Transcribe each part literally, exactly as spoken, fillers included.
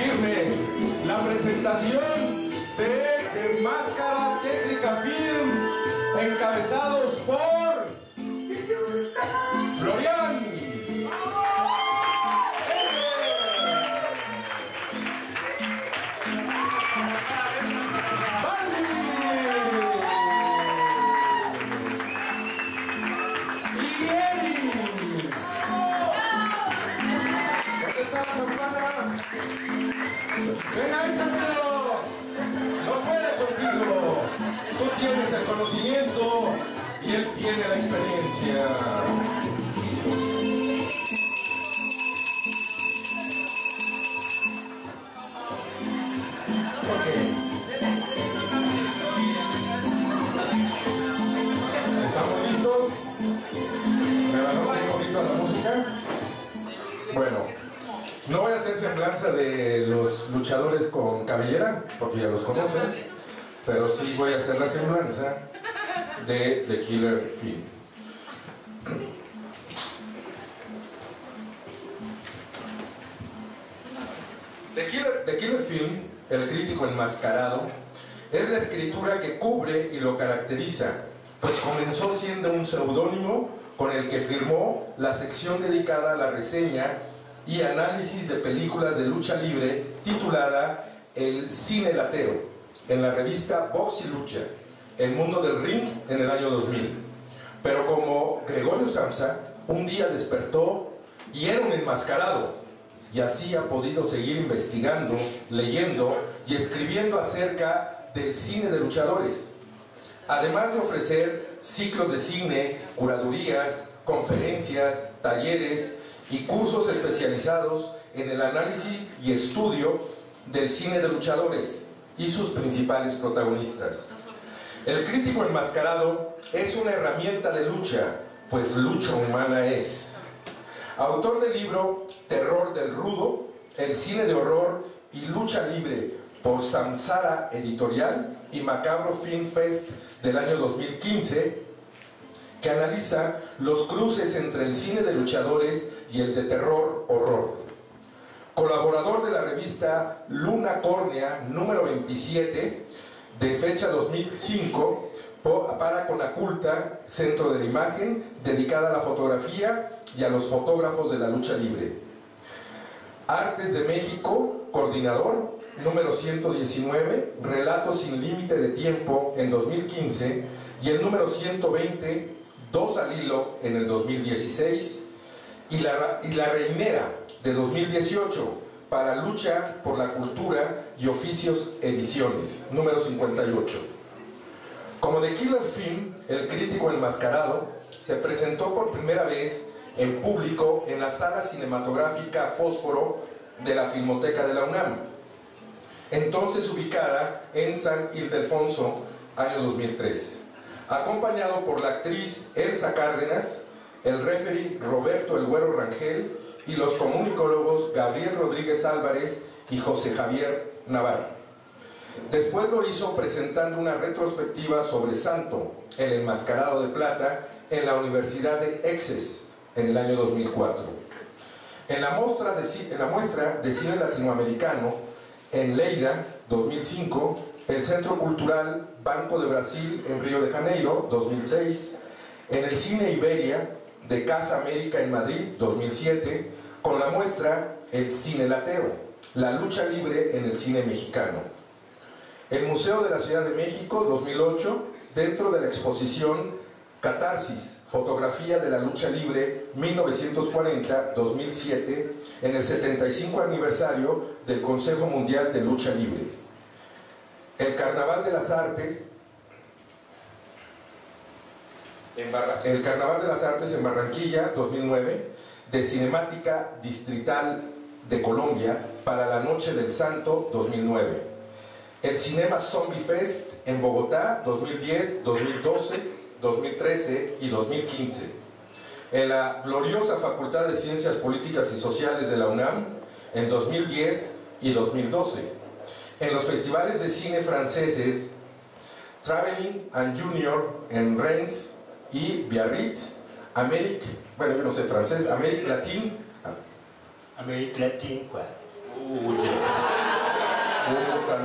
firmes la presentación de, de Máscara Tétrica Film, encabezados por Florian. Venga, échamelo. No puede contigo. Tú tienes el conocimiento y él tiene la experiencia. Ok. ¿Estamos listos? ¿Me la notan un poquito la música? Bueno. No voy a hacer semblanza de los luchadores con cabellera, porque ya los conocen, pero sí voy a hacer la semblanza de The Killer Film. The Killer, The Killer Film, el crítico enmascarado, es la escritura que cubre y lo caracteriza, pues comenzó siendo un seudónimo con el que firmó la sección dedicada a la reseña y análisis de películas de lucha libre titulada El Cine Latero en la revista Box y Lucha, El Mundo del Ring, en el año dos mil. Pero como Gregorio Samsa, un día despertó y era un enmascarado, y así ha podido seguir investigando, leyendo y escribiendo acerca del cine de luchadores, además de ofrecer ciclos de cine, curadurías, conferencias, talleres y cursos especializados en el análisis y estudio del cine de luchadores y sus principales protagonistas. El crítico enmascarado es una herramienta de lucha, pues lucha humana es. Autor del libro Terror del Rudo, el cine de horror y lucha libre por Samsara Editorial y Macabro Film Fest del año dos mil quince, que analiza los cruces entre el cine de luchadores y el de terror horror. Colaborador de la revista Luna Córnea número veintisiete de fecha dos mil cinco para Conaculta, Centro de la Imagen, dedicada a la fotografía y a los fotógrafos de la lucha libre. Artes de México, coordinador número ciento diecinueve, Relatos sin límite de tiempo en dos mil quince, y el número ciento veinte, Dos al hilo en el dos mil dieciséis, y la, y la Reinera de dos mil dieciocho para Lucha por la Cultura y Oficios Ediciones, número cincuenta y ocho. Como The Killer Film, el crítico enmascarado se presentó por primera vez en público en la sala cinematográfica Fósforo de la Filmoteca de la UNAM, entonces ubicada en San Ildefonso, año dos mil tres, acompañado por la actriz Elsa Cárdenas, el referee Roberto El Güero Rangel y los comunicólogos Gabriel Rodríguez Álvarez y José Javier Navarro. Después lo hizo presentando una retrospectiva sobre Santo, el enmascarado de plata, en la Universidad de Exes en el año dos mil cuatro. En la, muestra de, en la muestra de cine latinoamericano en Leida, dos mil cinco, el Centro Cultural Banco de Brasil en Río de Janeiro, dos mil seis, en el Cine Iberia de Casa América en Madrid, dos mil siete, con la muestra El Cine Latero, la lucha libre en el cine mexicano. El Museo de la Ciudad de México, dos mil ocho, dentro de la exposición Catarsis, fotografía de la lucha libre mil novecientos cuarenta a dos mil siete, en el setenta y cinco aniversario del Consejo Mundial de Lucha Libre. El Carnaval de las Artes en Barra, el Carnaval de las Artes en Barranquilla, dos mil nueve, de Cinemática Distrital de Colombia para la Noche del Santo, dos mil nueve. El Cinema Zombie Fest en Bogotá, dos mil diez, dos mil doce, dos mil trece y dos mil quince. En la gloriosa Facultad de Ciencias Políticas y Sociales de la UNAM, en dos mil diez y dos mil doce. En los festivales de cine franceses Traveling and Junior en Reims y Biarritz, Amérique, bueno, yo no sé francés, Amérique Latine, Amérique Latine, quoi. Uh,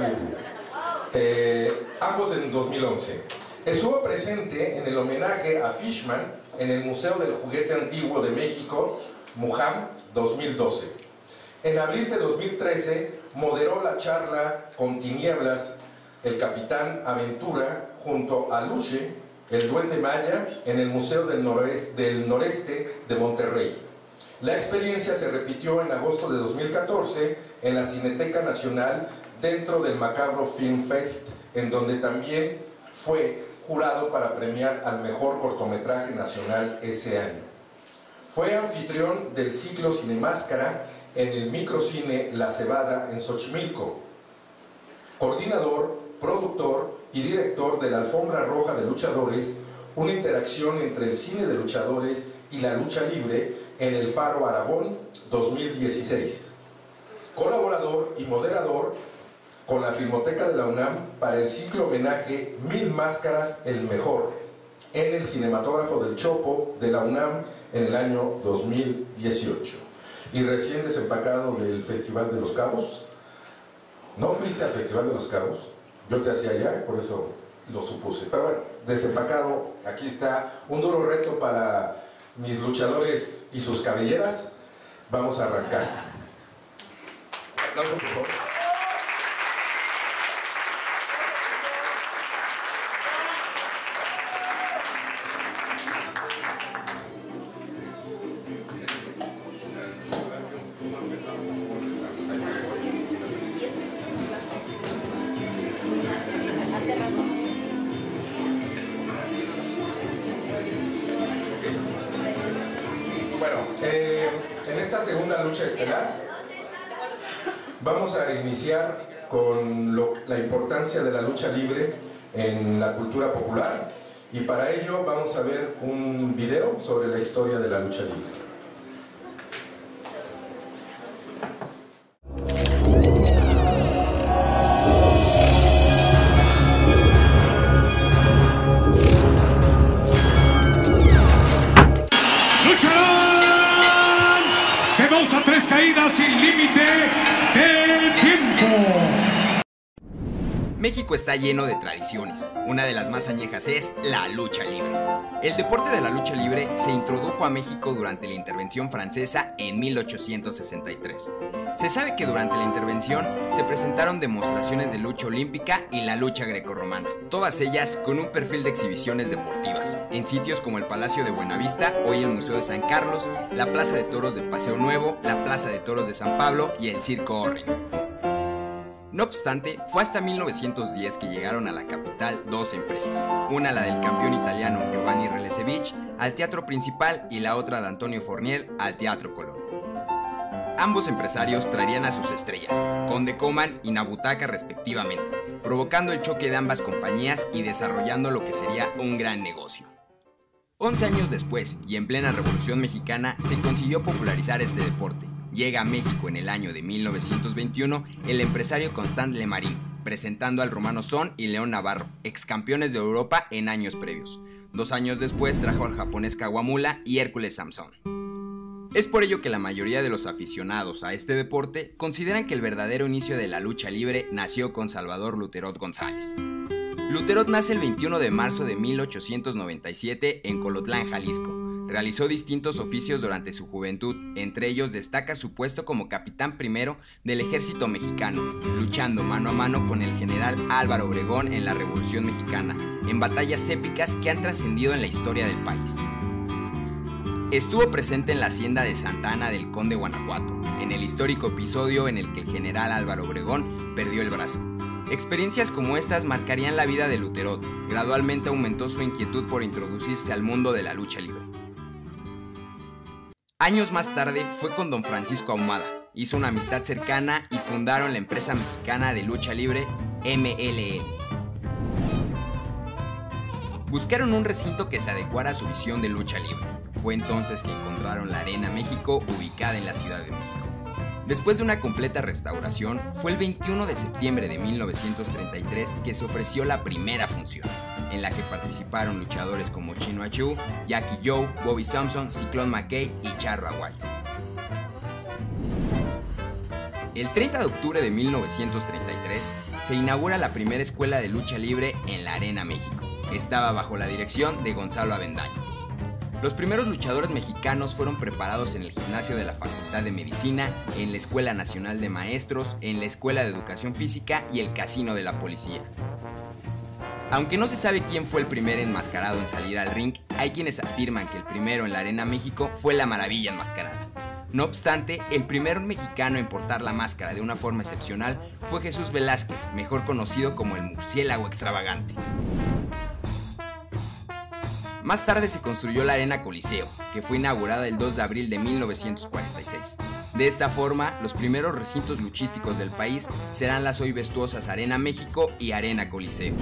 Libre. Eh, ambos en dos mil once. Estuvo presente en el homenaje a Fishman en el Museo del Juguete Antiguo de México, MUJAM dos mil doce. En abril de dos mil trece moderó la charla Con Tinieblas, el Capitán Aventura, junto a Luche, el Duende Maya, en el Museo del Noreste, del Noreste de Monterrey. La experiencia se repitió en agosto de dos mil catorce en la Cineteca Nacional dentro del Macabro Film Fest, en donde también fue jurado para premiar al mejor cortometraje nacional ese año. Fue anfitrión del ciclo Cinemáscara en el microcine La Cebada en Xochimilco. Coordinador, productor y director de la Alfombra Roja de Luchadores, una interacción entre el cine de luchadores y la lucha libre en el Faro Aragón dos mil dieciséis. Colaborador y moderador con la Filmoteca de la UNAM para el ciclo homenaje Mil Máscaras, el Mejor, en el Cinematógrafo del Chopo de la UNAM en el año dos mil dieciocho. Y recién desempacado del Festival de los Cabos. ¿No fuiste al Festival de los Cabos? Yo te hacía allá, por eso lo supuse. Pero bueno, desempacado, aquí está un duro reto para mis luchadores y sus cabelleras. Vamos a arrancar. Aplausos, por favor. Bueno, eh, en esta segunda lucha estelar vamos a iniciar con lo, la importancia de la lucha libre en la cultura popular, y para ello vamos a ver un video sobre la historia de la lucha libre. A tres caídas sin límite de tiempo. México está lleno de tradiciones. Una de las más añejas es la lucha libre. El deporte de la lucha libre se introdujo a México durante la intervención francesa en mil ochocientos sesenta y tres. Se sabe que durante la intervención se presentaron demostraciones de lucha olímpica y la lucha grecorromana, todas ellas con un perfil de exhibiciones deportivas, en sitios como el Palacio de Buenavista, hoy el Museo de San Carlos, la Plaza de Toros de Paseo Nuevo, la Plaza de Toros de San Pablo y el Circo Orren. No obstante, fue hasta mil novecientos diez que llegaron a la capital dos empresas, una la del campeón italiano Giovanni Relesevich al Teatro Principal y la otra de Antonio Forniel al Teatro Colón. Ambos empresarios traerían a sus estrellas, Conde Coman y Nabutaka respectivamente, provocando el choque de ambas compañías y desarrollando lo que sería un gran negocio. once años después, y en plena Revolución Mexicana, se consiguió popularizar este deporte. Llega a México en el año de mil novecientos veintiuno el empresario Constant Lemarín, presentando al Romano Son y León Navarro, ex campeones de Europa en años previos. Dos años después trajo al japonés Kawamura y Hércules Samson. Es por ello que la mayoría de los aficionados a este deporte consideran que el verdadero inicio de la lucha libre nació con Salvador Luterot González. Luterot nace el veintiuno de marzo de mil ochocientos noventa y siete en Colotlán, Jalisco. Realizó distintos oficios durante su juventud, entre ellos destaca su puesto como capitán primero del ejército mexicano, luchando mano a mano con el general Álvaro Obregón en la Revolución Mexicana, en batallas épicas que han trascendido en la historia del país. Estuvo presente en la hacienda de Santa Ana del Conde, Guanajuato, en el histórico episodio en el que el general Álvaro Obregón perdió el brazo. Experiencias como estas marcarían la vida de Luterot. Gradualmente aumentó su inquietud por introducirse al mundo de la lucha libre. Años más tarde fue con don Francisco Ahumada, hizo una amistad cercana y fundaron la empresa mexicana de lucha libre M L L. Buscaron un recinto que se adecuara a su visión de lucha libre. Fue entonces que encontraron la Arena México, ubicada en la Ciudad de México. Después de una completa restauración, fue el veintiuno de septiembre de mil novecientos treinta y tres que se ofreció la primera función, en la que participaron luchadores como Chino Achú, Jackie Joe, Bobby Thompson, Ciclón McKay y Charro Aguayo. El treinta de octubre de mil novecientos treinta y tres se inaugura la primera escuela de lucha libre en la Arena México. Estaba bajo la dirección de Gonzalo Avendaño. Los primeros luchadores mexicanos fueron preparados en el gimnasio de la Facultad de Medicina, en la Escuela Nacional de Maestros, en la Escuela de Educación Física y el Casino de la Policía. Aunque no se sabe quién fue el primer enmascarado en salir al ring, hay quienes afirman que el primero en la Arena México fue la Maravilla enmascarada. No obstante, el primer mexicano en portar la máscara de una forma excepcional fue Jesús Velázquez, mejor conocido como el Murciélago Extravagante. Más tarde se construyó la Arena Coliseo, que fue inaugurada el dos de abril de mil novecientos cuarenta y seis. De esta forma, los primeros recintos luchísticos del país serán las hoy vestuosas Arena México y Arena Coliseo.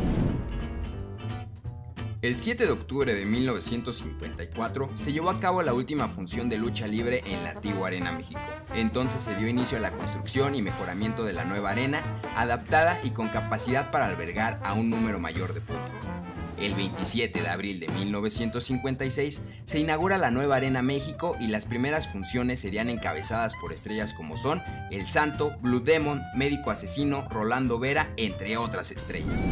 El siete de octubre de mil novecientos cincuenta y cuatro se llevó a cabo la última función de lucha libre en la antigua Arena México. Entonces se dio inicio a la construcción y mejoramiento de la nueva arena, adaptada y con capacidad para albergar a un número mayor de público. El veintisiete de abril de mil novecientos cincuenta y seis se inaugura la nueva Arena México y las primeras funciones serían encabezadas por estrellas como son El Santo, Blue Demon, Médico Asesino, Rolando Vera, entre otras estrellas.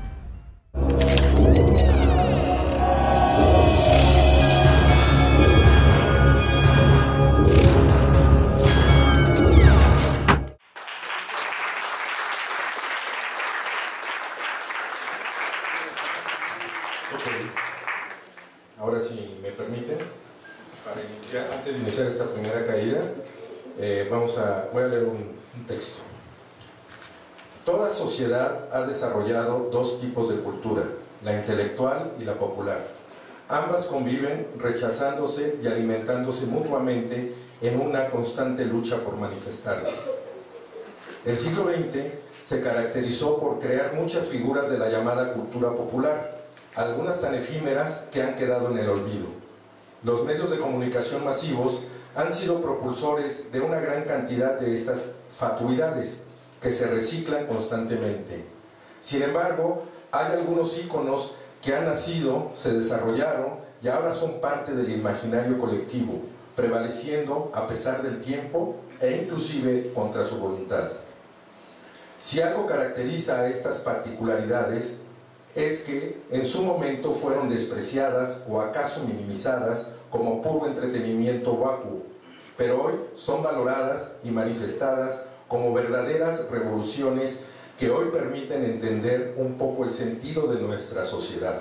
Ahora, si me permiten, para iniciar, antes de iniciar esta primera caída, eh, vamos a, voy a leer un, un texto. Toda sociedad ha desarrollado dos tipos de cultura, la intelectual y la popular. Ambas conviven rechazándose y alimentándose mutuamente en una constante lucha por manifestarse. El siglo veinte se caracterizó por crear muchas figuras de la llamada cultura popular, algunas tan efímeras que han quedado en el olvido. Los medios de comunicación masivos han sido propulsores de una gran cantidad de estas fatuidades que se reciclan constantemente. Sin embargo, hay algunos íconos que han nacido, se desarrollaron y ahora son parte del imaginario colectivo, prevaleciendo a pesar del tiempo e inclusive contra su voluntad. Si algo caracteriza a estas particularidades, es que en su momento fueron despreciadas o acaso minimizadas como puro entretenimiento vacuo, pero hoy son valoradas y manifestadas como verdaderas revoluciones que hoy permiten entender un poco el sentido de nuestra sociedad.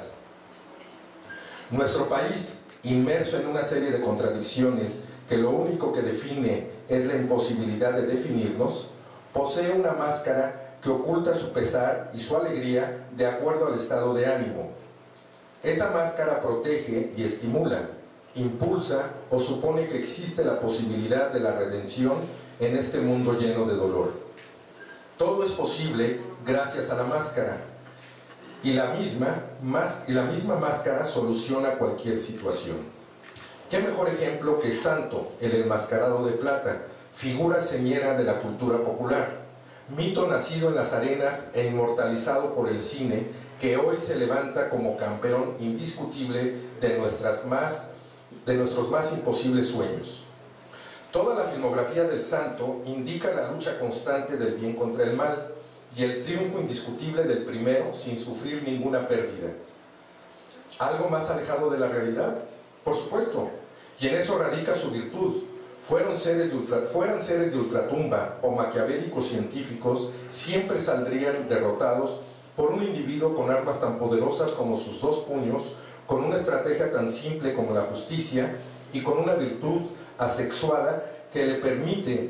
Nuestro país, inmerso en una serie de contradicciones que lo único que define es la imposibilidad de definirnos, posee una máscara que oculta su pesar y su alegría de acuerdo al estado de ánimo. Esa máscara protege y estimula, impulsa o supone que existe la posibilidad de la redención en este mundo lleno de dolor. Todo es posible gracias a la máscara, y la misma, más, y la misma máscara soluciona cualquier situación. ¿Qué mejor ejemplo que Santo, el enmascarado de plata, figura señera de la cultura popular? Mito nacido en las arenas e inmortalizado por el cine, que hoy se levanta como campeón indiscutible de, nuestras más, de nuestros más imposibles sueños. Toda la filmografía del Santo indica la lucha constante del bien contra el mal y el triunfo indiscutible del primero sin sufrir ninguna pérdida. ¿Algo más alejado de la realidad? Por supuesto, y en eso radica su virtud. Fueron seres de ultra, fueran seres de ultratumba o maquiavélicos científicos, siempre saldrían derrotados por un individuo con armas tan poderosas como sus dos puños, con una estrategia tan simple como la justicia y con una virtud asexuada que le permite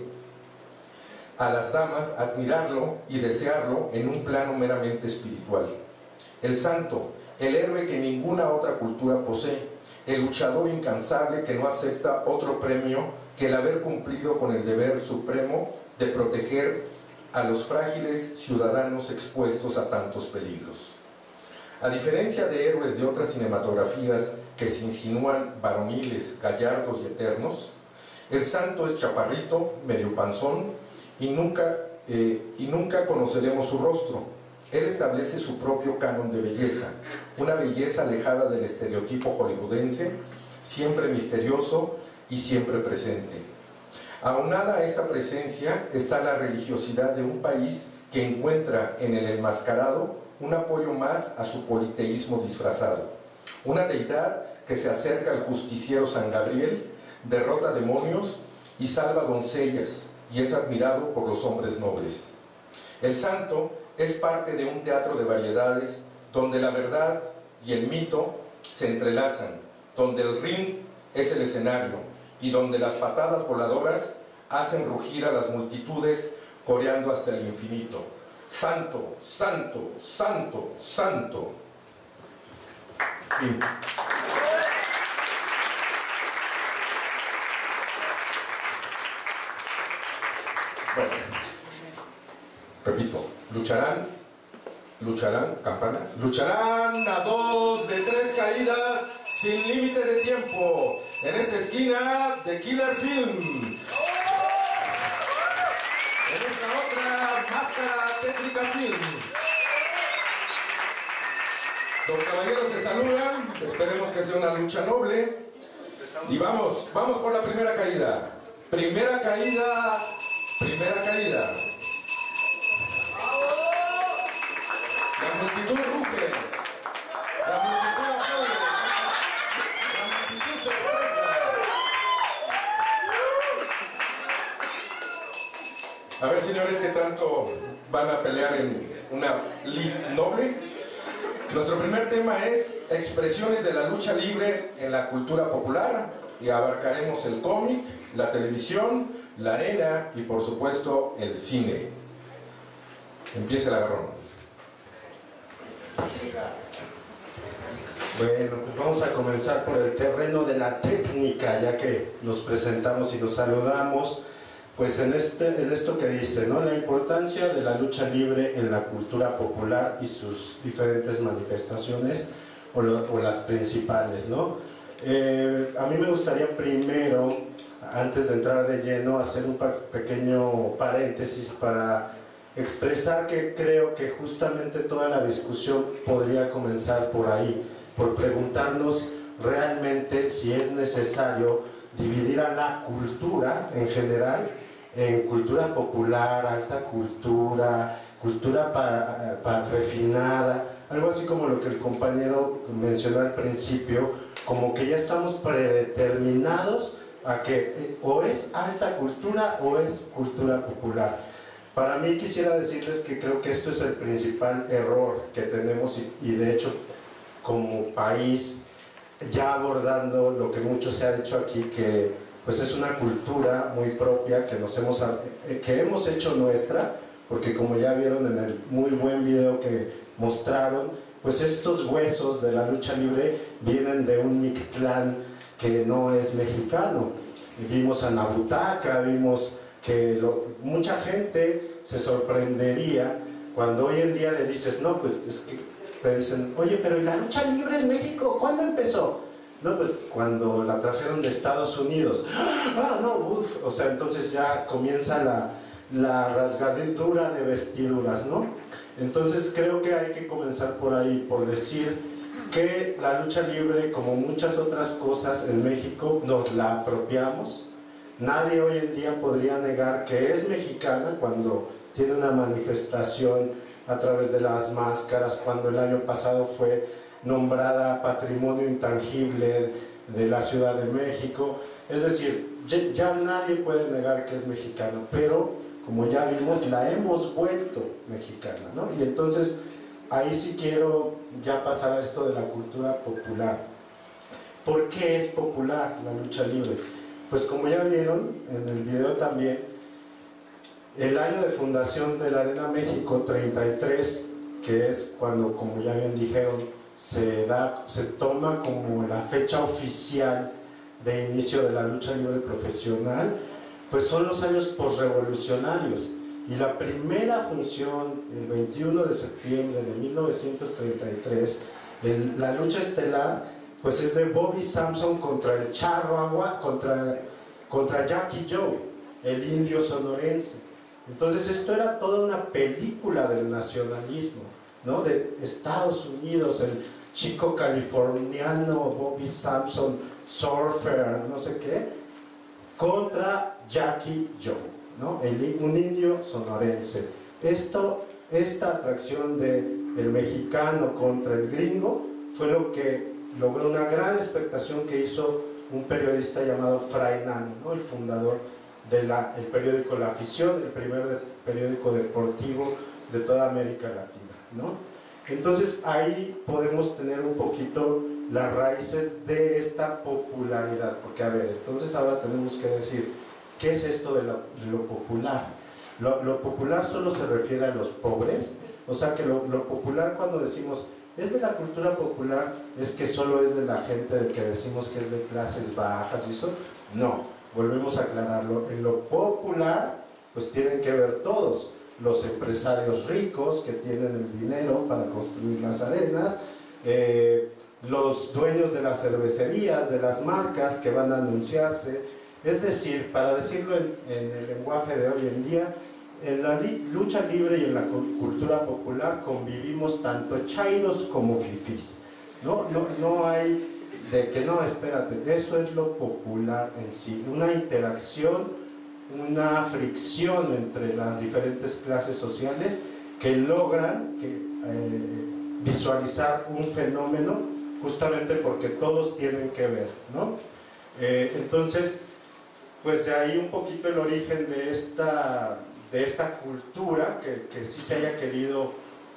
a las damas admirarlo y desearlo en un plano meramente espiritual. El Santo, el héroe que ninguna otra cultura posee, el luchador incansable que no acepta otro premio que el haber cumplido con el deber supremo de proteger a los frágiles ciudadanos expuestos a tantos peligros. A diferencia de héroes de otras cinematografías que se insinúan varoniles, gallardos y eternos, el Santo es chaparrito, medio panzón, y nunca, eh, y nunca conoceremos su rostro. Él establece su propio canon de belleza, una belleza alejada del estereotipo hollywoodense, siempre misterioso y siempre presente. Aunada a esta presencia está la religiosidad de un país que encuentra en el enmascarado un apoyo más a su politeísmo disfrazado. Una deidad que se acerca al justiciero San Gabriel, derrota demonios y salva doncellas, y es admirado por los hombres nobles. El santo es parte de un teatro de variedades donde la verdad y el mito se entrelazan, donde el ring es el escenario y donde las patadas voladoras hacen rugir a las multitudes coreando hasta el infinito. Santo, santo, santo, santo. Fin. Bueno, repito, lucharán, lucharán, campana, lucharán a dos de tres caídas sin límite de tiempo, en esta esquina de Killer Film. En esta otra, Máscara Tétrica Films. Los caballeros se saludan, esperemos que sea una lucha noble. Y vamos, vamos por la primera caída. Primera caída, primera caída. La multitud ruge, la multitud aplaude, la multitud se expresa. A ver, señores, ¿qué tanto van a pelear en una lead noble? Nuestro primer tema es expresiones de la lucha libre en la cultura popular, y abarcaremos el cómic, la televisión, la arena y por supuesto el cine. Empieza el agarrón. Bueno, pues vamos a comenzar por el terreno de la técnica, ya que nos presentamos y nos saludamos, pues en, este, en esto que dice, ¿no? La importancia de la lucha libre en la cultura popular y sus diferentes manifestaciones, o, lo, o las principales, ¿no? Eh, a mí me gustaría primero, antes de entrar de lleno, hacer un pequeño paréntesis para expresar que creo que justamente toda la discusión podría comenzar por ahí, por preguntarnos realmente si es necesario dividir a la cultura en general en cultura popular, alta cultura, cultura para, para refinada, algo así como lo que el compañero mencionó al principio, como que ya estamos predeterminados a que eh, o es alta cultura o es cultura popular. Para mí quisiera decirles que creo que esto es el principal error que tenemos y, y de hecho como país, ya abordando lo que mucho se ha dicho aquí, que pues es una cultura muy propia que, nos hemos, que hemos hecho nuestra, porque como ya vieron en el muy buen video que mostraron, pues estos huesos de la lucha libre vienen de un Mictlán que no es mexicano. Y vimos a Nabutaca, vimos que lo, mucha gente se sorprendería cuando hoy en día le dices, no, pues es que te dicen, oye, pero ¿y la lucha libre en México cuándo empezó? No, pues cuando la trajeron de Estados Unidos. Ah, no, uf. O sea, entonces ya comienza la, la rasgadura de vestiduras, ¿no? Entonces creo que hay que comenzar por ahí, por decir que la lucha libre, como muchas otras cosas en México, nos la apropiamos. Nadie hoy en día podría negar que es mexicana cuando tiene una manifestación a través de las máscaras, cuando el año pasado fue nombrada Patrimonio Intangible de la Ciudad de México. Es decir, ya, ya nadie puede negar que es mexicana, pero como ya vimos, la hemos vuelto mexicana, ¿no? Y entonces ahí sí quiero ya pasar a esto de la cultura popular. ¿Por qué es popular la lucha libre? Pues como ya vieron en el video también, el año de fundación de la Arena México treinta y tres, que es cuando, como ya bien dijeron, se, da, se toma como la fecha oficial de inicio de la lucha libre profesional, pues son los años posrevolucionarios. Y la primera función, el veintiuno de septiembre de mil novecientos treinta y tres, el, la lucha estelar, pues es de Bobby Sampson contra el Charro Agua, contra, contra Jackie Joe, el indio sonorense. Entonces esto era toda una película del nacionalismo, ¿no? De Estados Unidos, el chico californiano Bobby Sampson, surfer, no sé qué, contra Jackie Joe, ¿no? El, un indio sonorense. Esto, esta atracción del mexicano contra el gringo fue lo que logró una gran expectación que hizo un periodista llamado Fray Nano, ¿no? El fundador del periódico La Afición, el primer de, periódico deportivo de toda América Latina, ¿no? Entonces ahí podemos tener un poquito las raíces de esta popularidad, porque a ver, entonces ahora tenemos que decir, ¿qué es esto de lo, de lo popular? Lo, lo popular solo se refiere a los pobres, o sea que lo, lo popular cuando decimos es de la cultura popular, es que solo es de la gente de que decimos que es de clases bajas y eso, no, volvemos a aclararlo, en lo popular pues tienen que ver todos, los empresarios ricos que tienen el dinero para construir las arenas, eh, los dueños de las cervecerías, de las marcas que van a anunciarse, es decir, para decirlo en, en el lenguaje de hoy en día, en la li lucha libre y en la cultura popular convivimos tanto chairos como fifís, ¿no? No, no hay de que no, espérate, eso es lo popular en sí, una interacción, una fricción entre las diferentes clases sociales que logran que, eh, visualizar un fenómeno justamente porque todos tienen que ver, ¿no? Eh, entonces, pues de ahí un poquito el origen de esta, de esta cultura que, que sí se haya querido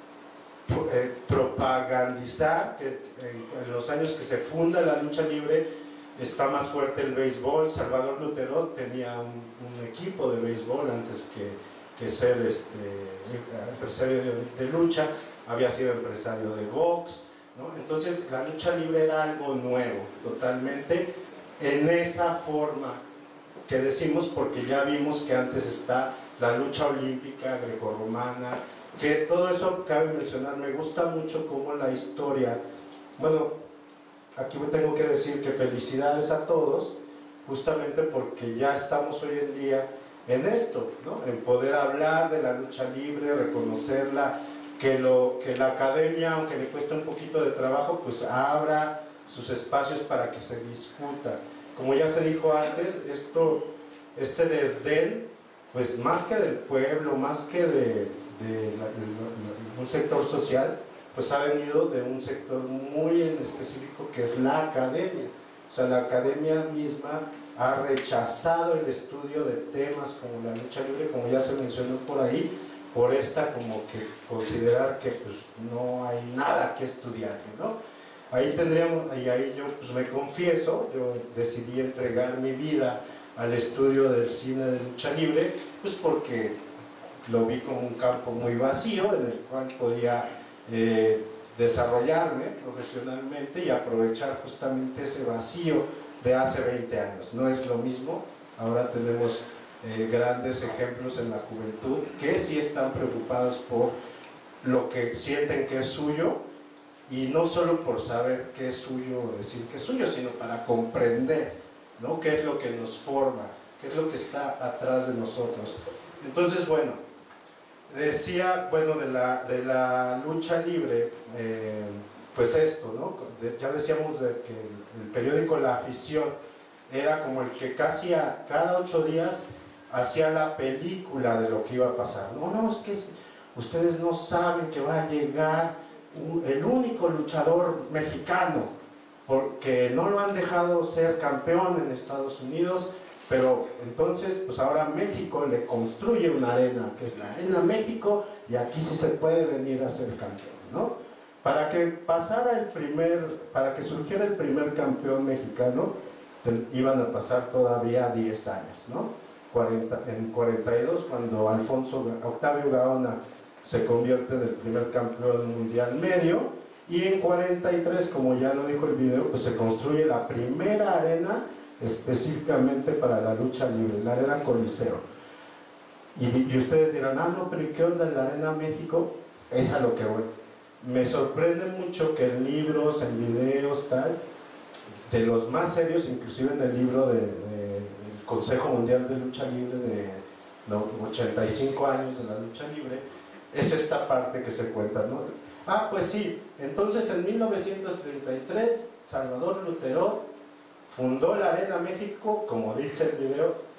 eh, propagandizar, que en, en los años que se funda la lucha libre está más fuerte el béisbol. Salvador Lutero tenía un, un equipo de béisbol antes que, que ser este, empresario de, de lucha, había sido empresario de box, ¿no? Entonces la lucha libre era algo nuevo, totalmente, en esa forma que decimos, porque ya vimos que antes está la lucha olímpica grecorromana, que todo eso cabe mencionar. Me gusta mucho cómo la historia, bueno, aquí me tengo que decir que felicidades a todos, justamente porque ya estamos hoy en día en esto, ¿no? En poder hablar de la lucha libre, reconocerla, que, lo, que la academia, aunque le cuesta un poquito de trabajo, pues abra sus espacios para que se discuta. Como ya se dijo antes, esto, este desdén, pues más que del pueblo, más que de, de, la, de un sector social, pues ha venido de un sector muy en específico que es la academia. O sea, la academia misma ha rechazado el estudio de temas como la lucha libre, como ya se mencionó por ahí, por esta como que considerar que pues no hay nada que estudiar, ¿no? Ahí tendríamos, y ahí yo pues me confieso, yo decidí entregar mi vida al estudio del cine de lucha libre, pues porque lo vi como un campo muy vacío en el cual podía eh, desarrollarme profesionalmente y aprovechar justamente ese vacío de hace veinte años. No es lo mismo, ahora tenemos eh, grandes ejemplos en la juventud que sí están preocupados por lo que sienten que es suyo, y no solo por saber qué es suyo, decir que es suyo, sino para comprender, ¿no? Qué es lo que nos forma, qué es lo que está atrás de nosotros. Entonces, bueno, decía, bueno, de la, de la lucha libre, eh, pues esto, ¿no? De, ya decíamos de que el, el periódico La Afición era como el que casi a cada ocho días hacía la película de lo que iba a pasar. No, no, es que es, ustedes no saben que va a llegar un, el único luchador mexicano, porque no lo han dejado ser campeón en Estados Unidos, pero entonces, pues ahora México le construye una arena, que es la Arena México, y aquí sí se puede venir a ser campeón, ¿no? Para que pasara el primer, para que surgiera el primer campeón mexicano, te, iban a pasar todavía diez años, ¿no? cuarenta, en cuarenta y dos, cuando Alfonso, Octavio Gaona se convierte en el primer campeón mundial medio, y en cuarenta y tres, como ya lo dijo el video, pues se construye la primera arena específicamente para la lucha libre, la Arena Coliseo. Y, y ustedes dirán, ah, no, pero ¿y qué onda en la Arena México? Es a lo que voy. Me sorprende mucho que en libros, en videos, tal, de los más serios, inclusive en el libro de, de, del Consejo Mundial de Lucha Libre de no, ochenta y cinco años de la lucha libre, es esta parte que se cuenta, ¿no? Ah, pues sí, entonces en mil novecientos treinta y tres, Salvador Lutero fundó la Arena México, como dice el video,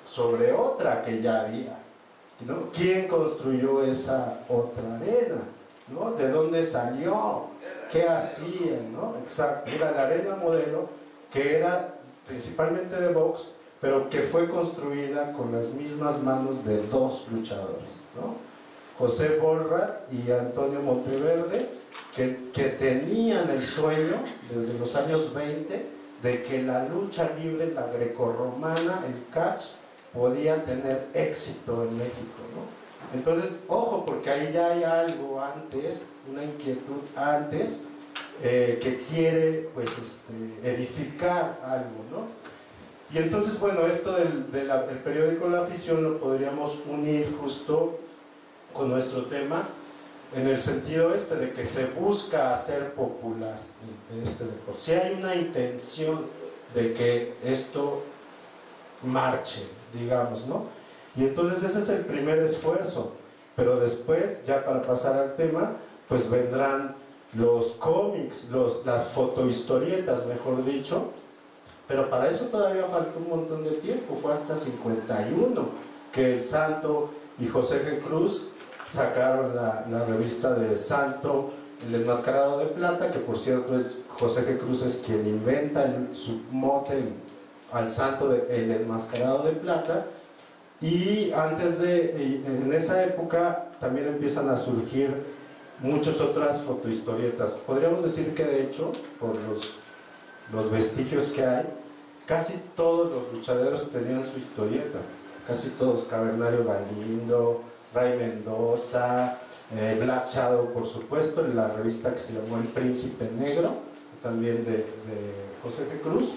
sobre otra que ya había, ¿no? ¿Quién construyó esa otra arena? ¿No? ¿De dónde salió? ¿Qué hacían? ¿No? Exacto, era la arena modelo, que era principalmente de box, pero que fue construida con las mismas manos de dos luchadores, ¿no? José Bollrat y Antonio Monteverde, que, que tenían el sueño desde los años veinte de que la lucha libre, la grecorromana, el catch, podía tener éxito en México, ¿no? Entonces, ojo, porque ahí ya hay algo antes, una inquietud antes, eh, que quiere, pues, este, edificar algo, ¿no? Y entonces, bueno, esto del, del el periódico La Afición lo podríamos unir justo con nuestro tema, en el sentido este de que se busca hacer popular este deporte. Si hay una intención de que esto marche, digamos, ¿no? Y entonces ese es el primer esfuerzo, pero después, ya para pasar al tema, pues vendrán los cómics, los, las fotohistorietas, mejor dicho, pero para eso todavía falta un montón de tiempo. Fue hasta cincuenta y uno que el Santo y José G. Cruz sacaron la, la revista de Santo, el enmascarado de plata, que por cierto es José G. Cruz es quien inventa el, su mote el, al Santo de, el enmascarado de plata. Y antes de, en esa época también empiezan a surgir muchas otras fotohistorietas. Podríamos decir que de hecho, por los, los vestigios que hay, casi todos los luchadores tenían su historieta, casi todos, Cavernario Galindo, Ray Mendoza, eh, Black Shadow, por supuesto, la revista que se llamó El Príncipe Negro, también de, de José G. Cruz,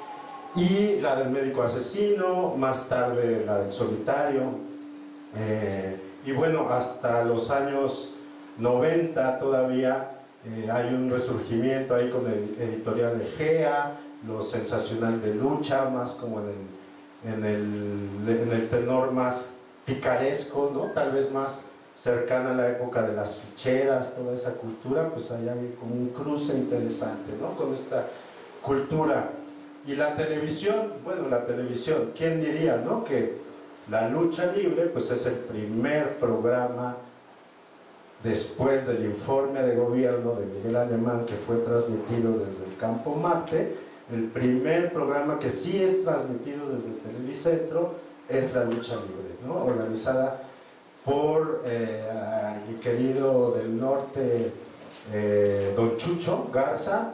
y la del Médico Asesino, más tarde la del Solitario, eh, y bueno, hasta los años noventa todavía eh, hay un resurgimiento ahí con el editorial Egea, lo sensacional de lucha, más como en el, en el, en el tenor más picaresco, ¿no? Tal vez más cercana a la época de las ficheras, toda esa cultura, pues allá hay como un cruce interesante, ¿no? Con esta cultura. Y la televisión, bueno, la televisión, ¿quién diría, no? Que la lucha libre, pues es el primer programa después del informe de gobierno de Miguel Alemán, que fue transmitido desde el Campo Marte. El primer programa que sí es transmitido desde Televicentro es la lucha libre, ¿no? Organizada por eh, mi querido del norte, eh, don Chucho Garza,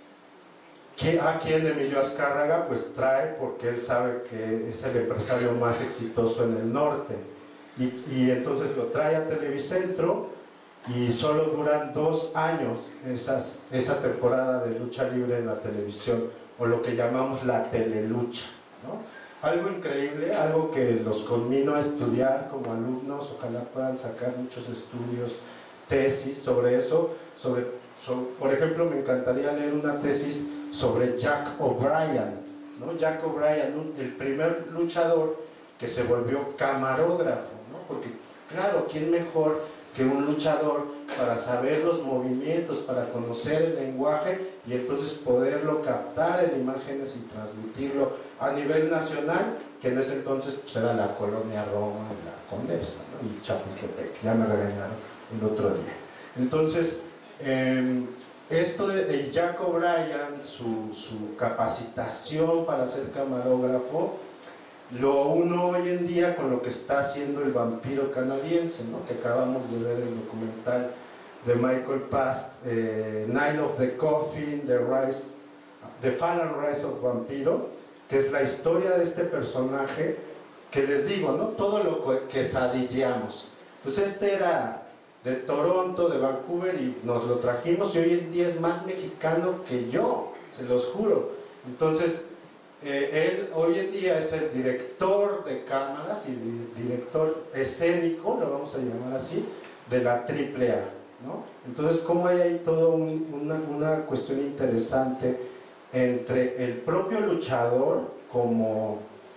que, a quien Emilio Azcárraga pues trae porque él sabe que es el empresario más exitoso en el norte. Y, y entonces lo trae a Televicentro y solo duran dos años esas, esa temporada de lucha libre en la televisión, o lo que llamamos la telelucha, ¿no? Algo increíble, algo que los conmino a estudiar como alumnos, ojalá puedan sacar muchos estudios, tesis sobre eso, sobre, sobre, por ejemplo, me encantaría leer una tesis sobre Jack O'Brien, ¿no? Jack O'Brien, el primer luchador que se volvió camarógrafo, ¿no? Porque, claro, ¿quién mejor que un luchador para saber los movimientos, para conocer el lenguaje y entonces poderlo captar en imágenes y transmitirlo a nivel nacional, que en ese entonces pues, era la colonia Roma y la Condesa, ¿no? Y Chapultepec, ya me regañaron el otro día. Entonces, eh, esto de Jack O'Brien, su, su capacitación para ser camarógrafo, lo uno hoy en día con lo que está haciendo el vampiro canadiense, ¿no? Que acabamos de ver el documental de Michael Past, eh, Night of the Coffin, The Rise, The Fall and Rise of Vampiro, que es la historia de este personaje que les digo, ¿no? Todo lo que sadilleamos. Pues este era de Toronto, de Vancouver, y nos lo trajimos y hoy en día es más mexicano que yo, se los juro. Entonces, Eh, él hoy en día es el director de cámaras y di director escénico, lo vamos a llamar así, de la triple A, ¿no? Entonces, ¿cómo hay ahí toda un, una, una cuestión interesante entre el propio luchador como,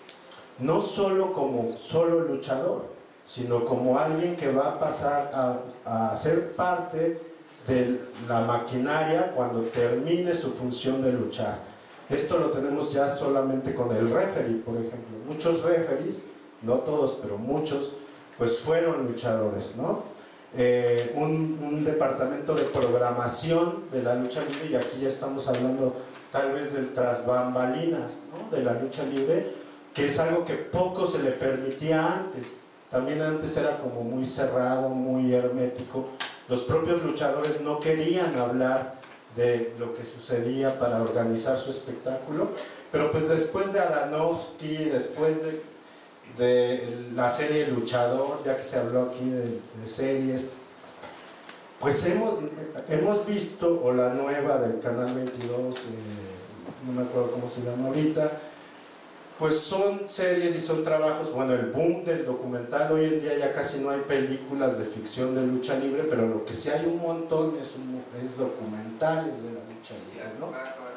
no solo como solo luchador, sino como alguien que va a pasar a, a ser parte de la maquinaria cuando termine su función de luchar? Esto lo tenemos ya solamente con el referee, por ejemplo. Muchos referees, no todos, pero muchos, pues fueron luchadores, ¿no? Eh, un, un departamento de programación de la lucha libre, y aquí ya estamos hablando tal vez del tras bambalinas, ¿no? De la lucha libre, que es algo que poco se le permitía antes. También antes era como muy cerrado, muy hermético. Los propios luchadores no querían hablar de lo que sucedía para organizar su espectáculo, pero pues después de Aronofsky, después de, de la serie Luchador, ya que se habló aquí de, de series, pues hemos, hemos visto, o la nueva del Canal veintidós, eh, no me acuerdo cómo se llama ahorita, pues son series y son trabajos, bueno, el boom del documental, hoy en día ya casi no hay películas de ficción de lucha libre, pero lo que sí hay un montón es, un, es documentales de la lucha libre, ¿no?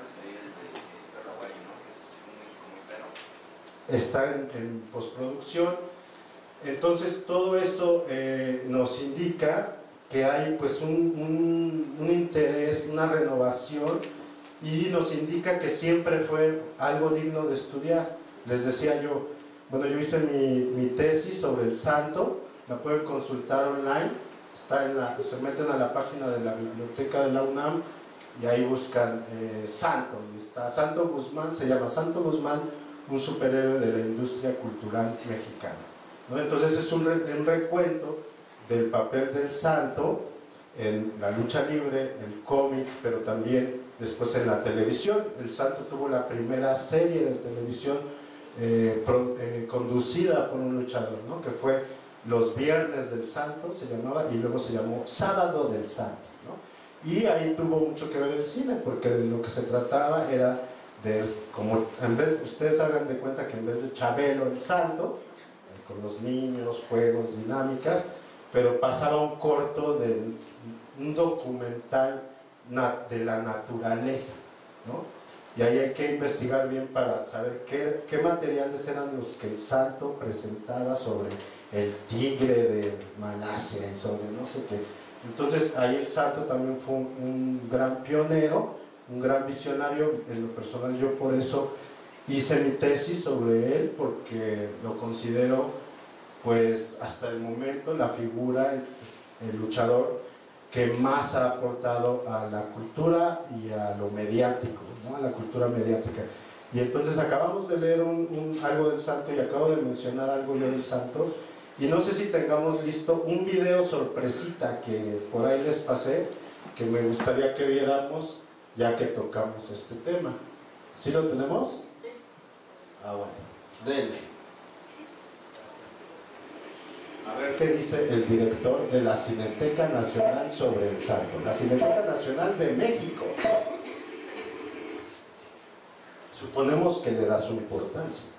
Está en, en postproducción. Entonces todo esto eh, nos indica que hay pues un, un, un interés, una renovación, y nos indica que siempre fue algo digno de estudiar. Les decía yo, bueno, yo hice mi, mi tesis sobre el santo, la pueden consultar online, está en la, se meten a la página de la biblioteca de la UNAM y ahí buscan eh, santo, y está Santo Guzmán, se llama Santo Guzmán, un superhéroe de la industria cultural mexicana, ¿no? Entonces es un, re, un recuento del papel del santo en la lucha libre, el cómic, pero también después en la televisión. El santo tuvo la primera serie de televisión eh, pro, eh, conducida por un luchador, ¿no? Que fue Los Viernes del Santo, se llamaba, y luego se llamó Sábado del Santo, ¿no? Y ahí tuvo mucho que ver el cine, porque de lo que se trataba era de, como en vez, ustedes hagan de cuenta que en vez de Chabelo el Santo, eh, con los niños, juegos, dinámicas, pero pasaba un corto de un documental de la naturaleza, ¿no? Y ahí hay que investigar bien para saber qué, qué materiales eran los que el santo presentaba sobre el tigre de Malasia y sobre no sé qué. Entonces ahí el santo también fue un, un gran pionero, un gran visionario. En lo personal yo por eso hice mi tesis sobre él, porque lo considero pues hasta el momento la figura, el, el luchador que más ha aportado a la cultura y a lo mediático, ¿no? A la cultura mediática. Y entonces acabamos de leer un, un, algo del santo, y acabo de mencionar algo yo del santo, y no sé si tengamos listo un video sorpresita que por ahí les pasé, que me gustaría que viéramos ya que tocamos este tema. ¿Sí lo tenemos? Ah, bueno, denle. A ver qué dice el director de la Cineteca Nacional sobre el santo. La Cineteca Nacional de México. Suponemos que le da su importancia.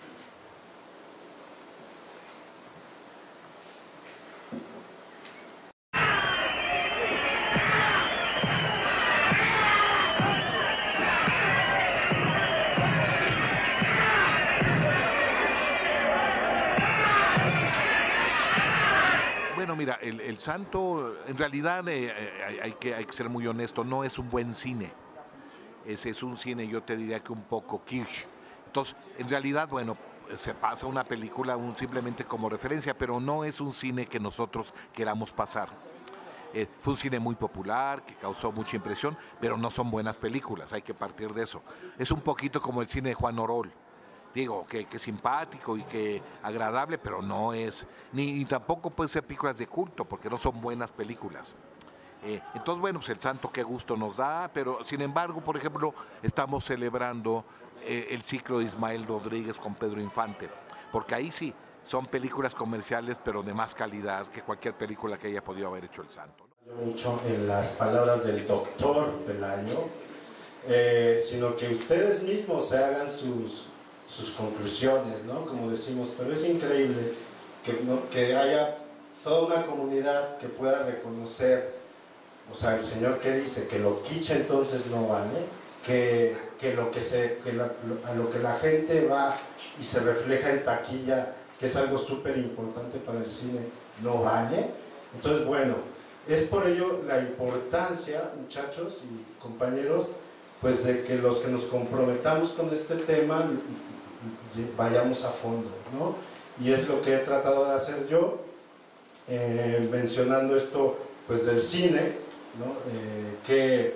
Bueno, mira, el, el santo, en realidad eh, hay, hay, que, hay que ser muy honesto, no es un buen cine. Ese es un cine, yo te diría que un poco kitsch. Entonces, en realidad, bueno, se pasa una película un, simplemente como referencia, pero no es un cine que nosotros queramos pasar. Eh, fue un cine muy popular, que causó mucha impresión, pero no son buenas películas, hay que partir de eso. Es un poquito como el cine de Juan Orol. Digo, que, que simpático y que agradable, pero no es, ni, ni tampoco puede ser películas de culto, porque no son buenas películas. Eh, entonces, bueno, pues el santo qué gusto nos da, pero sin embargo, por ejemplo, estamos celebrando eh, el ciclo de Ismael Rodríguez con Pedro Infante, porque ahí sí, son películas comerciales, pero de más calidad que cualquier película que haya podido haber hecho el santo, ¿no? Mucho en las palabras del doctor del año, eh, sino que ustedes mismos se hagan sus... sus conclusiones, ¿no? Como decimos, pero es increíble que, ¿no? que haya toda una comunidad que pueda reconocer, o sea, el señor que dice que lo kitsch entonces no vale, que, que, lo que, se, que la, a lo que la gente va y se refleja en taquilla, que es algo súper importante para el cine, no vale. Entonces, bueno, es por ello la importancia, muchachos y compañeros, pues de que los que nos comprometamos con este tema vayamos a fondo, ¿no? Y es lo que he tratado de hacer yo, eh, mencionando esto pues del cine, ¿no? eh, que,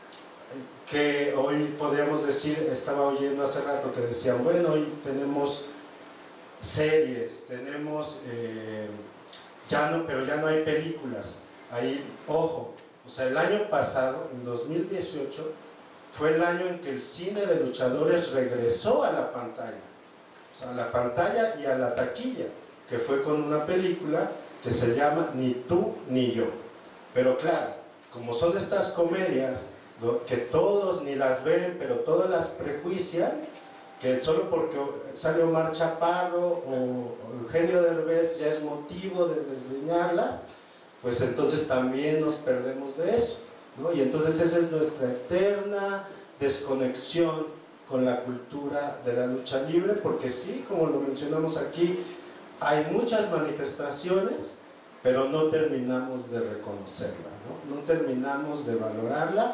que hoy podríamos decir, estaba oyendo hace rato que decían, bueno, hoy tenemos series, tenemos, eh, ya no, pero ya no hay películas. Ahí, ojo, o sea, el año pasado, en dos mil dieciocho, fue el año en que el cine de luchadores regresó a la pantalla, o sea, a la pantalla y a la taquilla, que fue con una película que se llama Ni tú ni yo. Pero claro, como son estas comedias que todos ni las ven, pero todas las prejuician, que solo porque sale Omar Chaparro o Eugenio Derbez ya es motivo de desdeñarlas, pues entonces también nos perdemos de eso, ¿no? Y entonces esa es nuestra eterna desconexión con la cultura de la lucha libre, porque sí, como lo mencionamos aquí, hay muchas manifestaciones, pero no terminamos de reconocerla, ¿no? No terminamos de valorarla,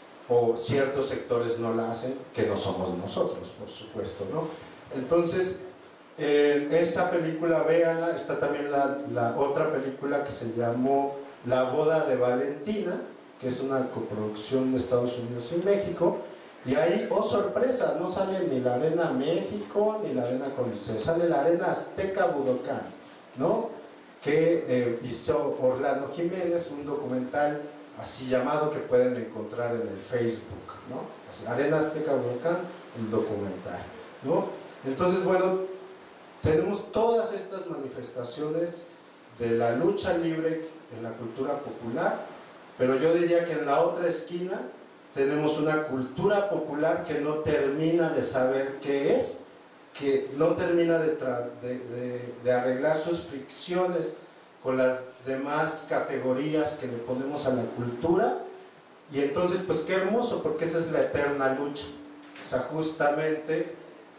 o ciertos sectores no la hacen, que no somos nosotros, por supuesto, ¿no? Entonces, eh, esta película, véanla, está también la, la otra película que se llamó La boda de Valentina, que es una coproducción de Estados Unidos y México, y ahí, oh sorpresa, no sale ni la Arena México, ni la Arena Coliseo, sale la Arena Azteca Budokan, ¿no? Que eh, hizo Orlando Jiménez, un documental así llamado que pueden encontrar en el Facebook, ¿no? Así, Arena Azteca Budokan, el documental, ¿no? Entonces, bueno, tenemos todas estas manifestaciones de la lucha libre en la cultura popular, pero yo diría que en la otra esquina tenemos una cultura popular que no termina de saber qué es, que no termina de, de, de, de arreglar sus fricciones con las demás categorías que le ponemos a la cultura, y entonces pues qué hermoso, porque esa es la eterna lucha. O sea, justamente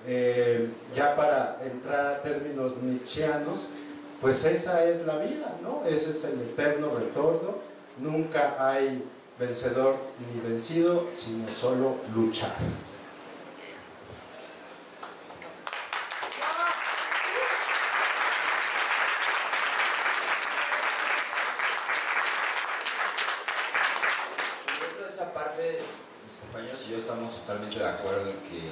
eh, ya para entrar a términos nietzscheanos, pues esa es la vida, ¿no? Ese es el eterno retorno, nunca hay vencedor ni vencido, sino solo luchar. Mis compañeros y yo estamos totalmente de acuerdo en que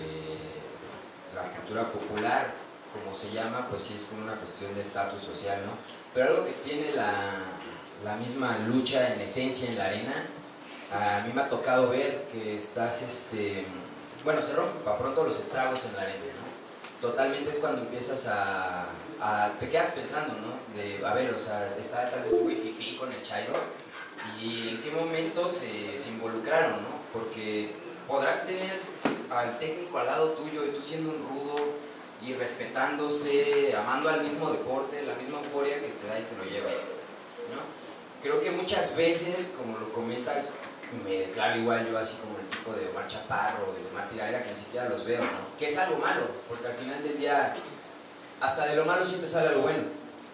la cultura popular, como se llama, pues sí es como una cuestión de estatus social, ¿no? Pero algo que tiene la, la misma lucha en esencia en la arena, a mí me ha tocado ver que estás, este, bueno, se rompen para pronto los estragos en la arena, ¿no? Totalmente es cuando empiezas a, a te quedas pensando, ¿no? De, a ver, o sea, está tal vez muy fifí con el Chairo, y en qué momento se, se involucraron, ¿no? Porque podrás tener al técnico al lado tuyo y tú siendo un rudo y respetándose, amando al mismo deporte, la misma euforia que te da y te lo lleva, ¿no? Creo que muchas veces, como lo comentas, me declaro igual yo así como el tipo de Omar Chaparro y de Omar Tigareda, que ni siquiera los veo, ¿no? Que es algo malo, porque al final del día, hasta de lo malo siempre sale algo bueno.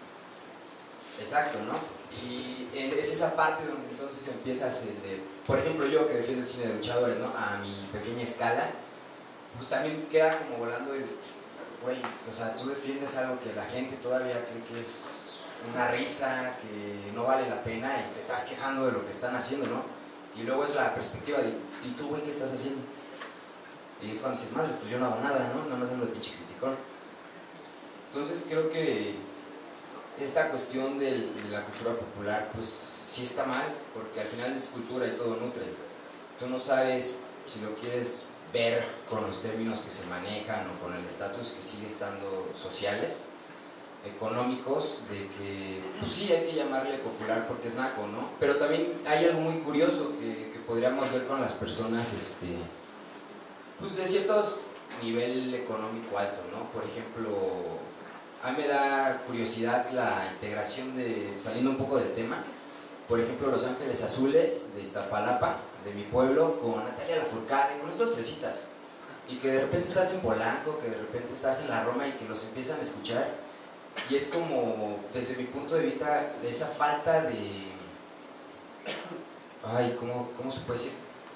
Exacto, ¿no? Y es esa parte donde entonces empiezas el de, por ejemplo yo que defiendo el cine de luchadores, ¿no? A mi pequeña escala, pues también queda como volando el, güey, o sea, tú defiendes algo que la gente todavía cree que es una risa, que no vale la pena y te estás quejando de lo que están haciendo, ¿no? Y luego es la perspectiva de, ¿y tú, güey, qué estás haciendo? Y es cuando dices, madre, pues yo no hago nada, ¿no? Nada más ando de pinche criticón. Entonces creo que esta cuestión del, de la cultura popular, pues sí está mal, porque al final es cultura y todo nutre. Tú no sabes si lo quieres ver con los términos que se manejan o con el estatus que sigue estando sociales, económicos, de que, pues sí, hay que llamarle popular porque es naco, ¿no? Pero también hay algo muy curioso que, que podríamos ver con las personas, este, pues de ciertos nivel económico alto, ¿no? Por ejemplo, a mí me da curiosidad la integración de, saliendo un poco del tema, por ejemplo, Los Ángeles Azules de Iztapalapa, de mi pueblo, con Natalia Lafourcade, con estas fresitas, y que de repente estás en Polanco, que de repente estás en la Roma y que los empiezan a escuchar, y es como, desde mi punto de vista, esa falta de, ay, ¿cómo, cómo se puede decir?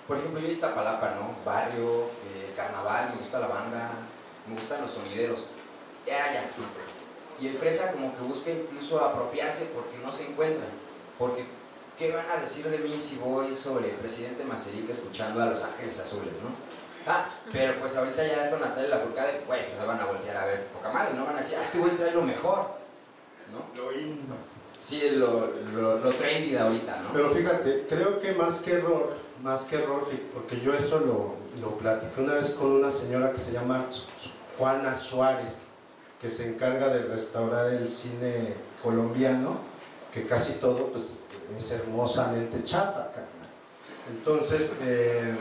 por ejemplo, yo en Iztapalapa, ¿no? Barrio, eh, carnaval, me gusta la banda, me gustan los sonideros. Ah, ya, y el fresa como que busca incluso apropiarse porque no se encuentran. Porque, ¿qué van a decir de mí si voy sobre el presidente Mazarica escuchando a Los Ángeles Azules, no? Ah, pero pues ahorita ya con Natalia Lafourcade, bueno, pues van a voltear a ver poca madre, no van a decir, ah, este güey trae lo mejor, ¿no? Lo indo. Sí, lo, lo, lo trendy de ahorita, ¿no? Pero fíjate, creo que más que error, más que error, porque yo eso lo, lo platiqué una vez con una señora que se llama Juana Suárez, que se encarga de restaurar el cine colombiano, que casi todo pues, es hermosamente chafa, carnal. Entonces, eh,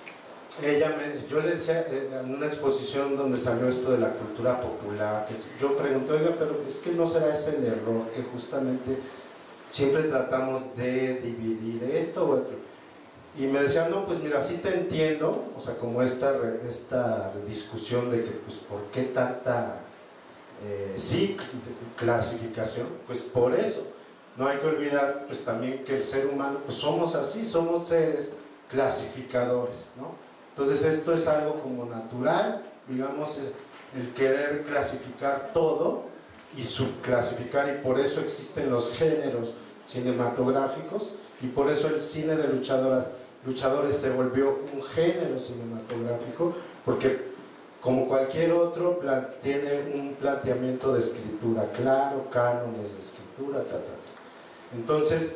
ella me, yo le decía eh, en una exposición donde salió esto de la cultura popular, que yo pregunté, oiga, pero es que no será ese el error, que justamente siempre tratamos de dividir esto o otro. Y me decían, no, pues mira, sí te entiendo, o sea, como esta, esta discusión de que, pues, ¿por qué tanta, eh, sí, clasificación? Pues por eso. No hay que olvidar, pues también que el ser humano, pues somos así, somos seres clasificadores, ¿no? Entonces esto es algo como natural, digamos, el, el querer clasificar todo y subclasificar, y por eso existen los géneros cinematográficos, y por eso el cine de luchadoras, luchadores se volvió un género cinematográfico, porque como cualquier otro tiene un planteamiento de escritura claro, cánones de escritura, ta, ta. Entonces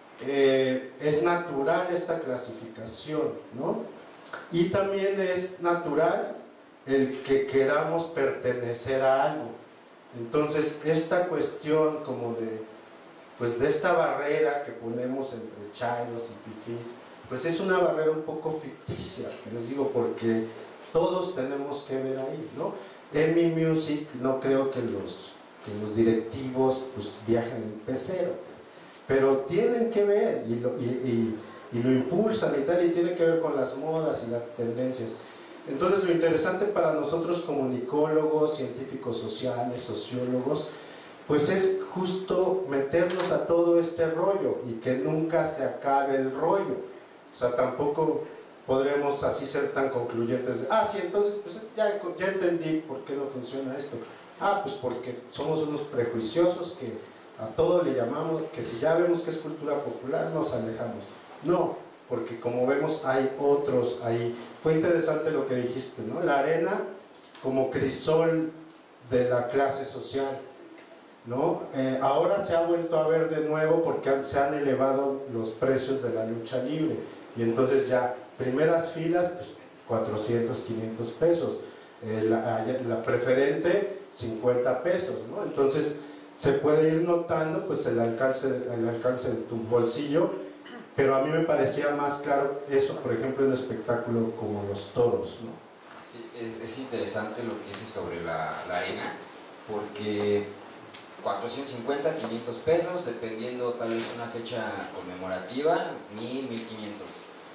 eh, es natural esta clasificación, ¿no? Y también es natural el que queramos pertenecer a algo. Entonces esta cuestión como de, pues de esta barrera que ponemos entre chairos y fifís, pues es una barrera un poco ficticia, les digo, porque todos tenemos que ver ahí, ¿no? En mi music no creo que los, que los directivos pues viajen en pecero, pero tienen que ver y lo, y, y, y lo impulsan y tal, y tiene que ver con las modas y las tendencias. Entonces lo interesante para nosotros comunicólogos, científicos sociales, sociólogos, pues es justo meternos a todo este rollo y que nunca se acabe el rollo. O sea, tampoco podremos así ser tan concluyentes de, ah, sí, entonces pues ya, ya entendí por qué no funciona esto. Ah, pues porque somos unos prejuiciosos que a todo le llamamos, que si ya vemos que es cultura popular nos alejamos. No, porque como vemos hay otros ahí. Fue interesante lo que dijiste, ¿no? La arena como crisol de la clase social, ¿no? Eh, ahora se ha vuelto a ver de nuevo porque han, se han elevado los precios de la lucha libre, y entonces ya primeras filas pues, cuatrocientos, quinientos pesos, eh, la, la preferente cincuenta pesos, ¿no? Entonces se puede ir notando pues el alcance, el alcance de tu bolsillo, pero a mí me parecía más claro eso, por ejemplo, en un espectáculo como los toros, ¿no? Sí, es, es interesante lo que dices sobre la, la arena, porque cuatrocientos cincuenta, quinientos pesos, dependiendo tal vez una fecha conmemorativa, mil, mil quinientos.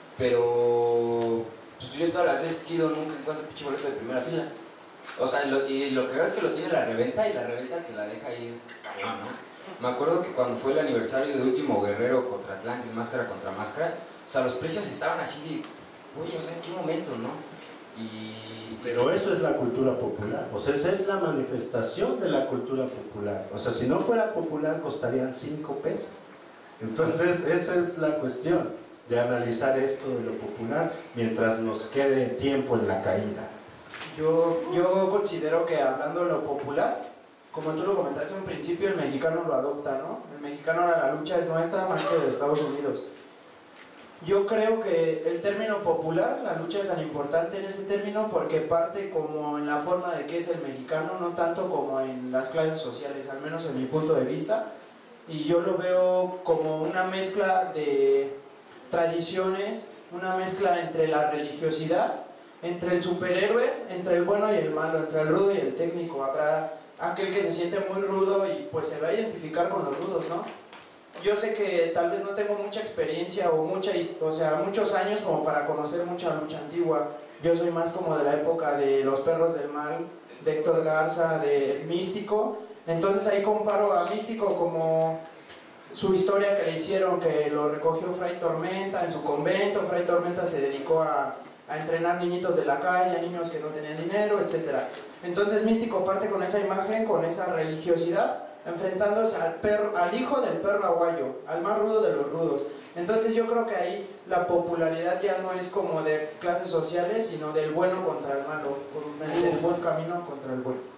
Pero pues yo todas las veces que he ido nunca encuentro pinche boleto de primera fila. O sea, lo, y lo que veo es que lo tiene la reventa, y la reventa te la deja ir cañón, ¿no? Me acuerdo que cuando fue el aniversario de Último Guerrero contra Atlantis, máscara contra máscara, o sea, los precios estaban así de, oye, o sea, ¿en qué momento, no? Y... Pero eso es la cultura popular, o sea, esa es la manifestación de la cultura popular. O sea, si no fuera popular costarían cinco pesos. Entonces, esa es la cuestión de analizar esto de lo popular mientras nos quede tiempo en la caída. Yo, yo considero que hablando de lo popular, como tú lo comentaste en un principio, el mexicano lo adopta, ¿no? El mexicano ahora la lucha es nuestra más que de Estados Unidos. Yo creo que el término popular, la lucha es tan importante en ese término porque parte como en la forma de que es el mexicano, no tanto como en las clases sociales, al menos en mi punto de vista. Y yo lo veo como una mezcla de tradiciones, una mezcla entre la religiosidad, entre el superhéroe, entre el bueno y el malo, entre el rudo y el técnico. Habrá aquel que se siente muy rudo y pues se va a identificar con los rudos, ¿no? Yo sé que tal vez no tengo mucha experiencia o, mucha, o sea, muchos años como para conocer mucha lucha antigua. Yo soy más como de la época de Los Perros del Mal, de Héctor Garza, de Místico. Entonces ahí comparo a Místico como su historia que le hicieron, que lo recogió Fray Tormenta en su convento. Fray Tormenta se dedicó a, a entrenar niñitos de la calle, a niños que no tenían dinero, etcétera. Entonces Místico parte con esa imagen, con esa religiosidad, enfrentándose al, perro, al hijo del perro aguayo, al más rudo de los rudos. Entonces yo creo que ahí la popularidad ya no es como de clases sociales, sino del bueno contra el malo, del buen camino contra el bueno.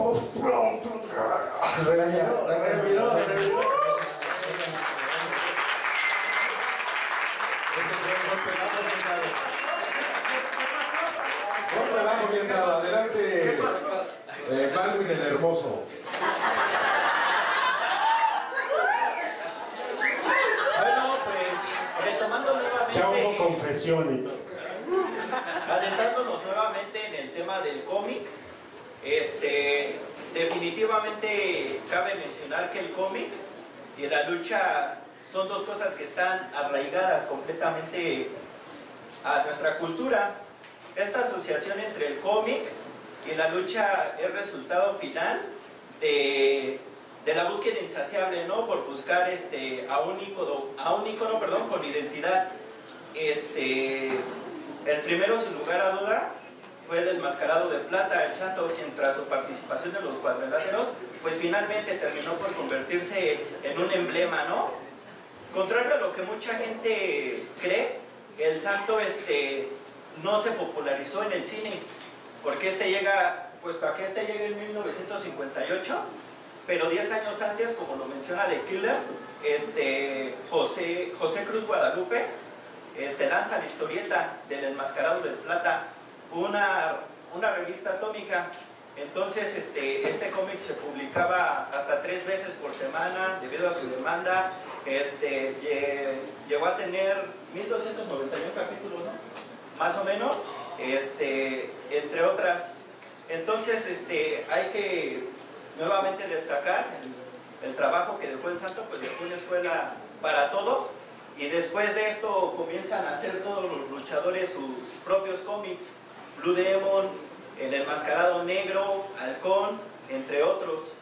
Gracias. Adelante, eh, Baldwin el Hermoso. Bueno, pues retomando nuevamente. Ya hubo confesión y todo. Adentrándonos nuevamente en el tema del cómic, este, definitivamente cabe mencionar que el cómic y la lucha son dos cosas que están arraigadas completamente a nuestra cultura. Esta asociación entre el cómic y la lucha es resultado final de, de la búsqueda insaciable, ¿no? Por buscar este, a un ícono, a un ícono, perdón, con identidad. Este, el primero, sin lugar a duda, fue el Enmascarado de Plata, el Santo, quien tras su participación en los cuadriláteros, pues finalmente terminó por convertirse en un emblema, ¿no? Contrario a lo que mucha gente cree, el Santo este, no se popularizó en el cine, porque este llega, puesto a que este llega en mil novecientos cincuenta y ocho, pero diez años antes, como lo menciona The Killer, este, José, José Cruz Guadalupe este, lanza la historieta del Enmascarado de Plata, una, una revista atómica. Entonces este, este cómic se publicaba hasta tres veces por semana debido a su demanda. Este, llegó a tener mil doscientos noventa y uno capítulos, ¿no? Más o menos, este, entre otras. Entonces este, hay que nuevamente destacar el, el trabajo que dejó el Santo, pues dejó una escuela para todos, y después de esto comienzan a hacer todos los luchadores sus propios cómics: Blue Demon, el Enmascarado Negro, Halcón, entre otros.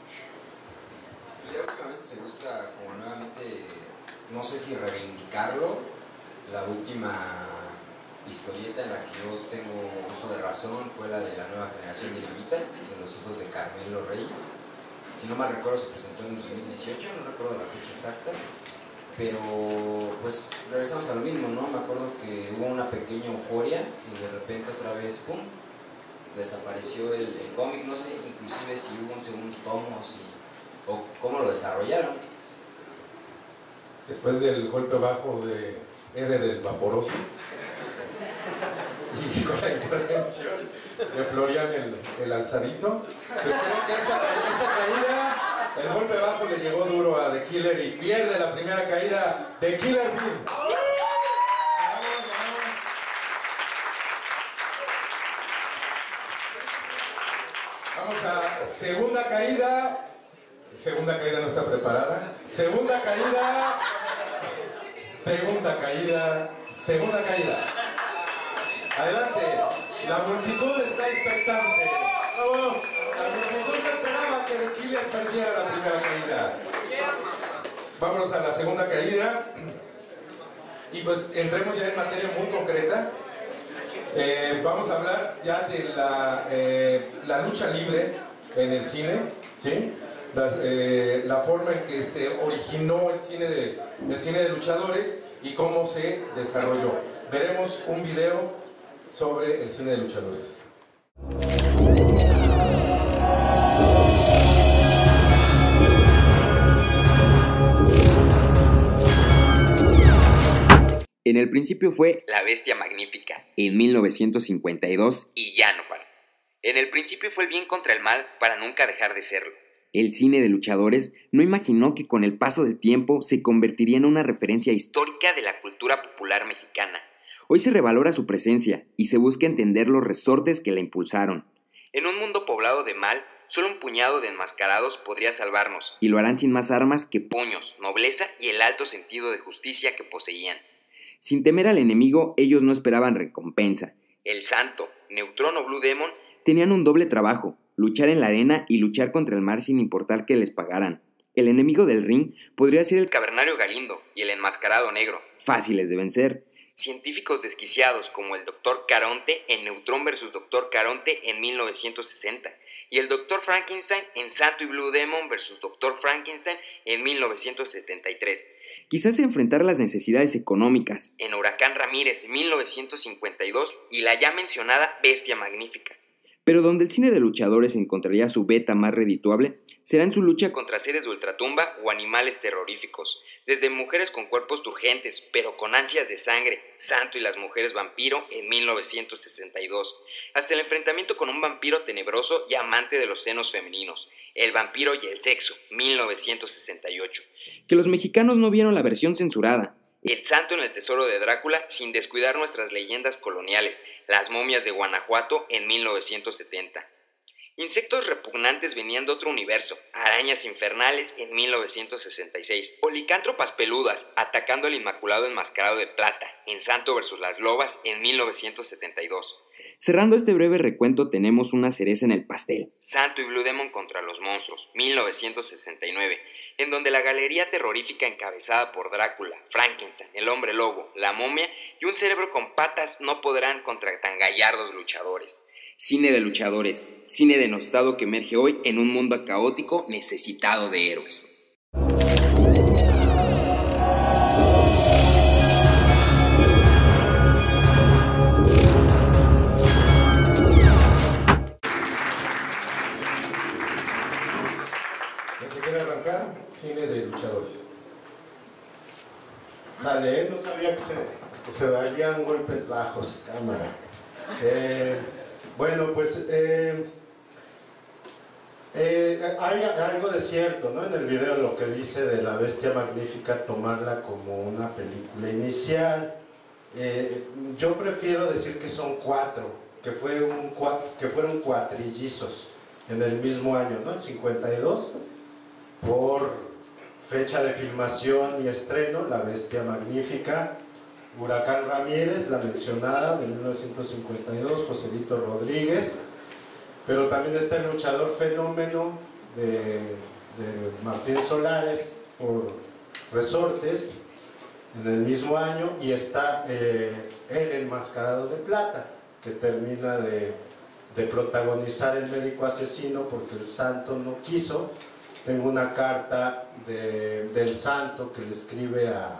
Pues últimamente se busca como nuevamente, no sé si reivindicarlo. La última historieta en la que yo tengo uso de razón fue la de la nueva generación Dinamita, de los hijos de Carmelo Reyes. Si no mal recuerdo, se presentó en dos mil dieciocho, no recuerdo la fecha exacta, pero pues regresamos a lo mismo, ¿no? Me acuerdo que hubo una pequeña euforia y de repente otra vez, ¡pum!, desapareció el, el cómic. No sé inclusive si hubo un segundo tomo si, o cómo lo desarrollaron. Después del golpe bajo de Eder el Vaporoso y con la intervención de Florian el, el Alzadito, pues creo que esta, esta caída, el golpe bajo le llegó duro a The Killer y pierde la primera caída de Killer Film. Vamos a segunda caída. Segunda caída no está preparada. Segunda caída. Segunda caída. Segunda caída. Adelante. La multitud está expectante. La multitud esperaba que The Killer perdiera la primera caída. Vámonos a la segunda caída. Y pues entremos ya en materia muy concreta. Eh, vamos a hablar ya de la, eh, la lucha libre en el cine, ¿sí? Las, eh, la forma en que se originó el cine de, el cine de luchadores y cómo se desarrolló. Veremos un video sobre el cine de luchadores. En el principio fue La Bestia Magnífica, en mil novecientos cincuenta y dos, y ya no paró. En el principio fue el bien contra el mal para nunca dejar de serlo. El cine de luchadores no imaginó que con el paso del tiempo se convertiría en una referencia histórica de la cultura popular mexicana. Hoy se revalora su presencia y se busca entender los resortes que la impulsaron. En un mundo poblado de mal, solo un puñado de enmascarados podría salvarnos, y lo harán sin más armas que puños, nobleza y el alto sentido de justicia que poseían. Sin temer al enemigo, ellos no esperaban recompensa. El Santo, Neutrón o Blue Demon tenían un doble trabajo: luchar en la arena y luchar contra el mar sin importar que les pagaran. El enemigo del ring podría ser el cavernario Galindo y el enmascarado negro, fáciles de vencer. Científicos desquiciados como el doctor Caronte en Neutrón versus doctor Caronte en mil novecientos sesenta y el doctor Frankenstein en Santo y Blue Demon versus doctor Frankenstein en mil novecientos setenta y tres. Quizás enfrentar las necesidades económicas en Huracán Ramírez en mil novecientos cincuenta y dos y la ya mencionada Bestia Magnífica. Pero donde el cine de luchadores encontraría su beta más redituable será en su lucha contra seres de ultratumba o animales terroríficos, desde Mujeres con cuerpos turgentes, pero con ansias de sangre, Santo y las mujeres vampiro en mil novecientos sesenta y dos, hasta el enfrentamiento con un vampiro tenebroso y amante de los senos femeninos, El vampiro y el sexo, mil novecientos sesenta y ocho. Que los mexicanos no vieron la versión censurada. El Santo en el tesoro de Drácula, sin descuidar nuestras leyendas coloniales, Las momias de Guanajuato en mil novecientos setenta. Insectos repugnantes venían de otro universo, Arañas infernales en mil novecientos sesenta y seis, o licántropas peludas atacando al Inmaculado Enmascarado de Plata en Santo versus las Lobas en mil novecientos setenta y dos. Cerrando este breve recuento tenemos una cereza en el pastel, Santo y Blue Demon contra los monstruos, mil novecientos sesenta y nueve, en donde la galería terrorífica encabezada por Drácula, Frankenstein, el hombre lobo, la momia y un cerebro con patas no podrán contra tan gallardos luchadores. Cine de luchadores, cine denostado que emerge hoy en un mundo caótico necesitado de héroes. Cine de luchadores. Sale, no sabía que se, que se darían golpes bajos, cámara. Eh, bueno, pues eh, eh, hay algo de cierto, ¿no? En el video lo que dice de La Bestia Magnífica, tomarla como una película inicial. Eh, yo prefiero decir que son cuatro, que, fue un, que fueron cuatrillizos en el mismo año, ¿no? El cincuenta y dos, por fecha de filmación y estreno, La Bestia Magnífica, Huracán Ramírez, la mencionada, de mil novecientos cincuenta y dos, Joselito Rodríguez, pero también está El Luchador Fenómeno de, de Martín Solares por Resortes en el mismo año, y está eh, El Enmascarado de Plata, que termina de, de protagonizar el médico asesino porque el Santo no quiso. Tengo una carta de, del Santo que le escribe a,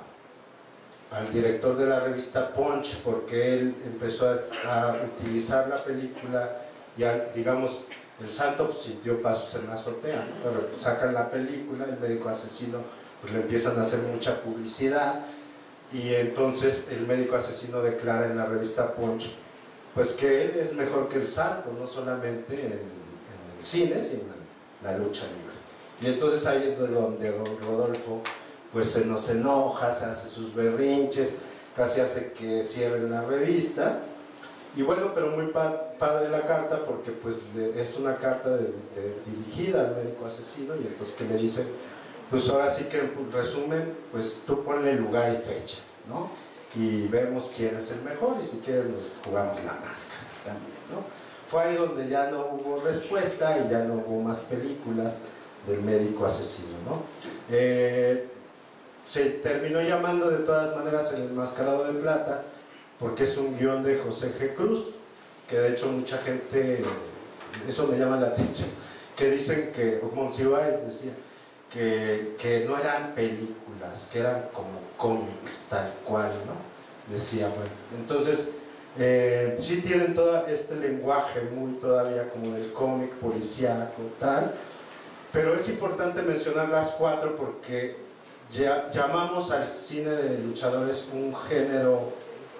al director de la revista Punch, porque él empezó a, a utilizar la película, y al, digamos, el Santo pues, sintió pasos en la azotea, ¿no? Pero sacan la película, el médico asesino, pues le empiezan a hacer mucha publicidad, y entonces el médico asesino declara en la revista Punch pues que él es mejor que el Santo, no solamente en, en el cine, sino en la lucha libre. Y entonces ahí es donde don Rodolfo pues se nos enoja, se hace sus berrinches, casi hace que cierren la revista. Y bueno, pero muy padre la carta, porque pues es una carta de, de, dirigida al médico asesino, y entonces que le dicen, pues ahora sí que en resumen, pues tú ponle lugar y fecha, ¿no? Y vemos quién es el mejor, y si quieres nos jugamos la máscara también, ¿no? Fue ahí donde ya no hubo respuesta y ya no hubo más películas del médico asesino, ¿no? Eh, se terminó llamando de todas maneras El Enmascarado de Plata porque es un guión de José G. Cruz, que de hecho mucha gente, eso me llama la atención, que dicen que, o Monsiváis decía, que, que no eran películas, que eran como cómics tal cual, ¿no? Decía, bueno, entonces eh, sí tienen todo este lenguaje muy todavía como del cómic policíaco tal. Pero es importante mencionar las cuatro porque ya llamamos al cine de luchadores un género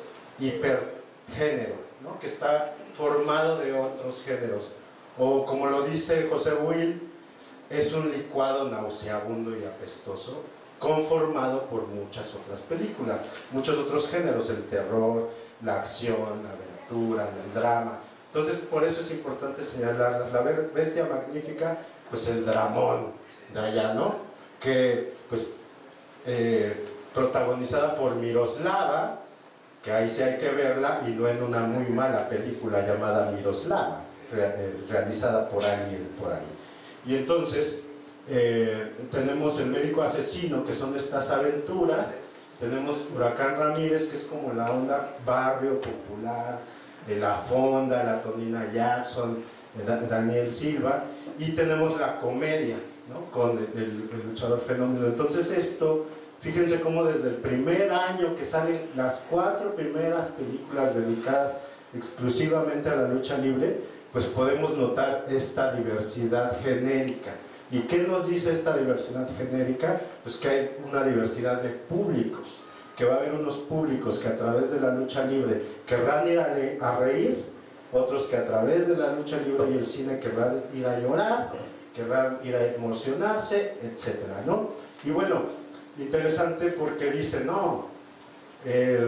hipergénero, ¿no? Que está formado de otros géneros. O como lo dice José Will, es un licuado nauseabundo y apestoso conformado por muchas otras películas, muchos otros géneros, el terror, la acción, la aventura, el drama. Entonces por eso es importante señalarlas. La Bestia Magnífica, pues el dramón de allá, ¿no? Que, pues, eh, protagonizada por Miroslava, que ahí sí hay que verla, y no en una muy mala película llamada Miroslava, re, eh, realizada por alguien por ahí. Y entonces, eh, tenemos El médico asesino, que son estas aventuras, tenemos Huracán Ramírez, que es como la onda barrio popular, de La Fonda, la Tonina Jackson, eh, Daniel Silva, y tenemos la comedia, ¿no? Con el, el, el luchador fenómeno. Entonces esto, fíjense cómo desde el primer año que salen las cuatro primeras películas dedicadas exclusivamente a la lucha libre, pues podemos notar esta diversidad genérica. ¿Y qué nos dice esta diversidad genérica? Pues que hay una diversidad de públicos, que va a haber unos públicos que a través de la lucha libre querrán ir a, le a reír, otros que a través de la lucha libre y el cine querrán ir a llorar, querrán ir a emocionarse, etcétera, ¿no? Y bueno, interesante porque dice, no, eh,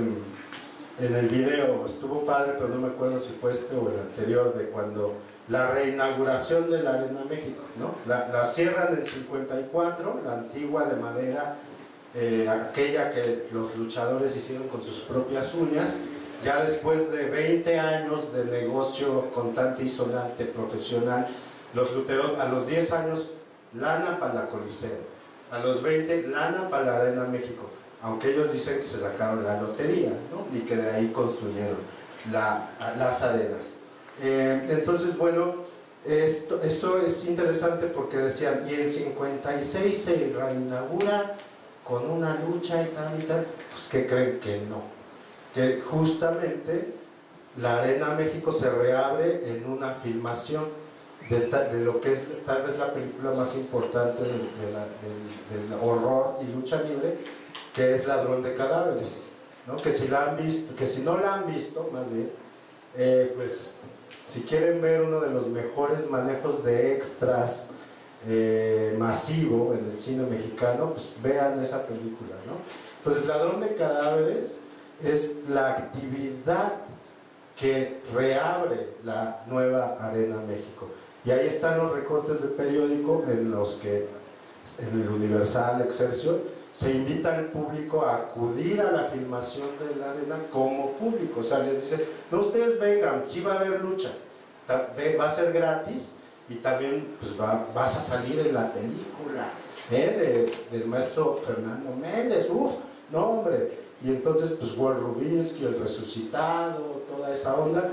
en el video estuvo padre, pero no me acuerdo si fue este o el anterior, de cuando la reinauguración de la Arena México, ¿no? La, la cierran en cincuenta y cuatro, la antigua de madera, eh, aquella que los luchadores hicieron con sus propias uñas, ya después de veinte años de negocio contante y sonante profesional, los luteros a los diez años, lana para la Coliseo, a los veinte, lana para la Arena México, aunque ellos dicen que se sacaron la lotería, ¿no? Y que de ahí construyeron la, las arenas. Eh, entonces, bueno, esto, esto es interesante porque decían, y en cincuenta y seis se reinaugura con una lucha y tal y tal. Pues ¿qué creen? Que no, que justamente la Arena México se reabre en una filmación de, de lo que es tal vez la película más importante del, de la, del, del horror y lucha libre, que es Ladrón de Cadáveres, ¿no? Que si la han visto, que si no la han visto, más bien, eh, pues si quieren ver uno de los mejores manejos de extras eh, masivo en el cine mexicano, pues vean esa película, ¿no? Entonces, Ladrón de Cadáveres es la actividad que reabre la nueva Arena México. Y ahí están los recortes de periódico en los que, en el Universal, Excelsior, se invita al público a acudir a la filmación de la arena como público. O sea, les dice, no, ustedes vengan, sí va a haber lucha, va a ser gratis y también pues va, vas a salir en la película ¿eh? de, del maestro Fernando Méndez, uff, no hombre. Y entonces pues Walt Rubinsky, El Resucitado, toda esa onda,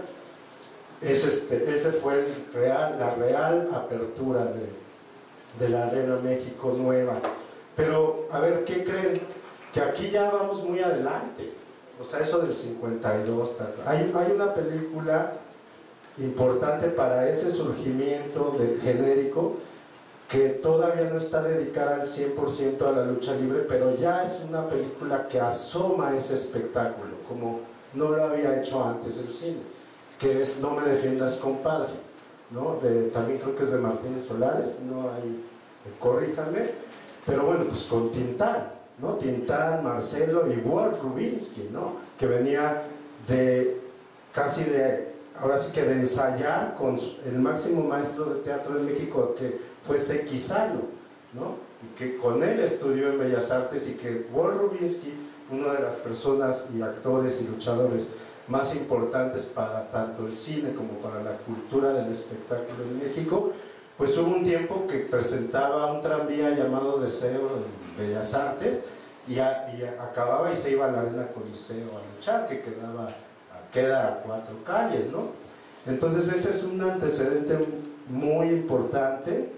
es este, ese fue el real, la real apertura de, de la Arena México nueva. Pero, a ver, ¿qué creen? Que aquí ya vamos muy adelante. O sea, eso del cincuenta y dos. Hay, hay una película importante para ese surgimiento de genérico que todavía no está dedicada al cien por ciento a la lucha libre, pero ya es una película que asoma ese espectáculo, como no lo había hecho antes el cine, que es No me defiendas, compadre, ¿no? De, también creo que es de Martínez Solares, no hay, corríjanme. Pero bueno, pues con Tintán, ¿no? Tintán, Marcelo y Walt Rubinsky, ¿no? Que venía de casi de, ahora sí que de ensayar con el máximo maestro de teatro de México, que fue Sequizano, ¿no? Y que con él estudió en Bellas Artes, y que Walt Rubinsky, una de las personas y actores y luchadores más importantes para tanto el cine como para la cultura del espectáculo en México, pues hubo un tiempo que presentaba un tranvía llamado Deseo en Bellas Artes y, a, y a, acababa y se iba a la Arena Coliseo a luchar, que quedaba, queda a cuatro calles, ¿no? Entonces ese es un antecedente muy importante,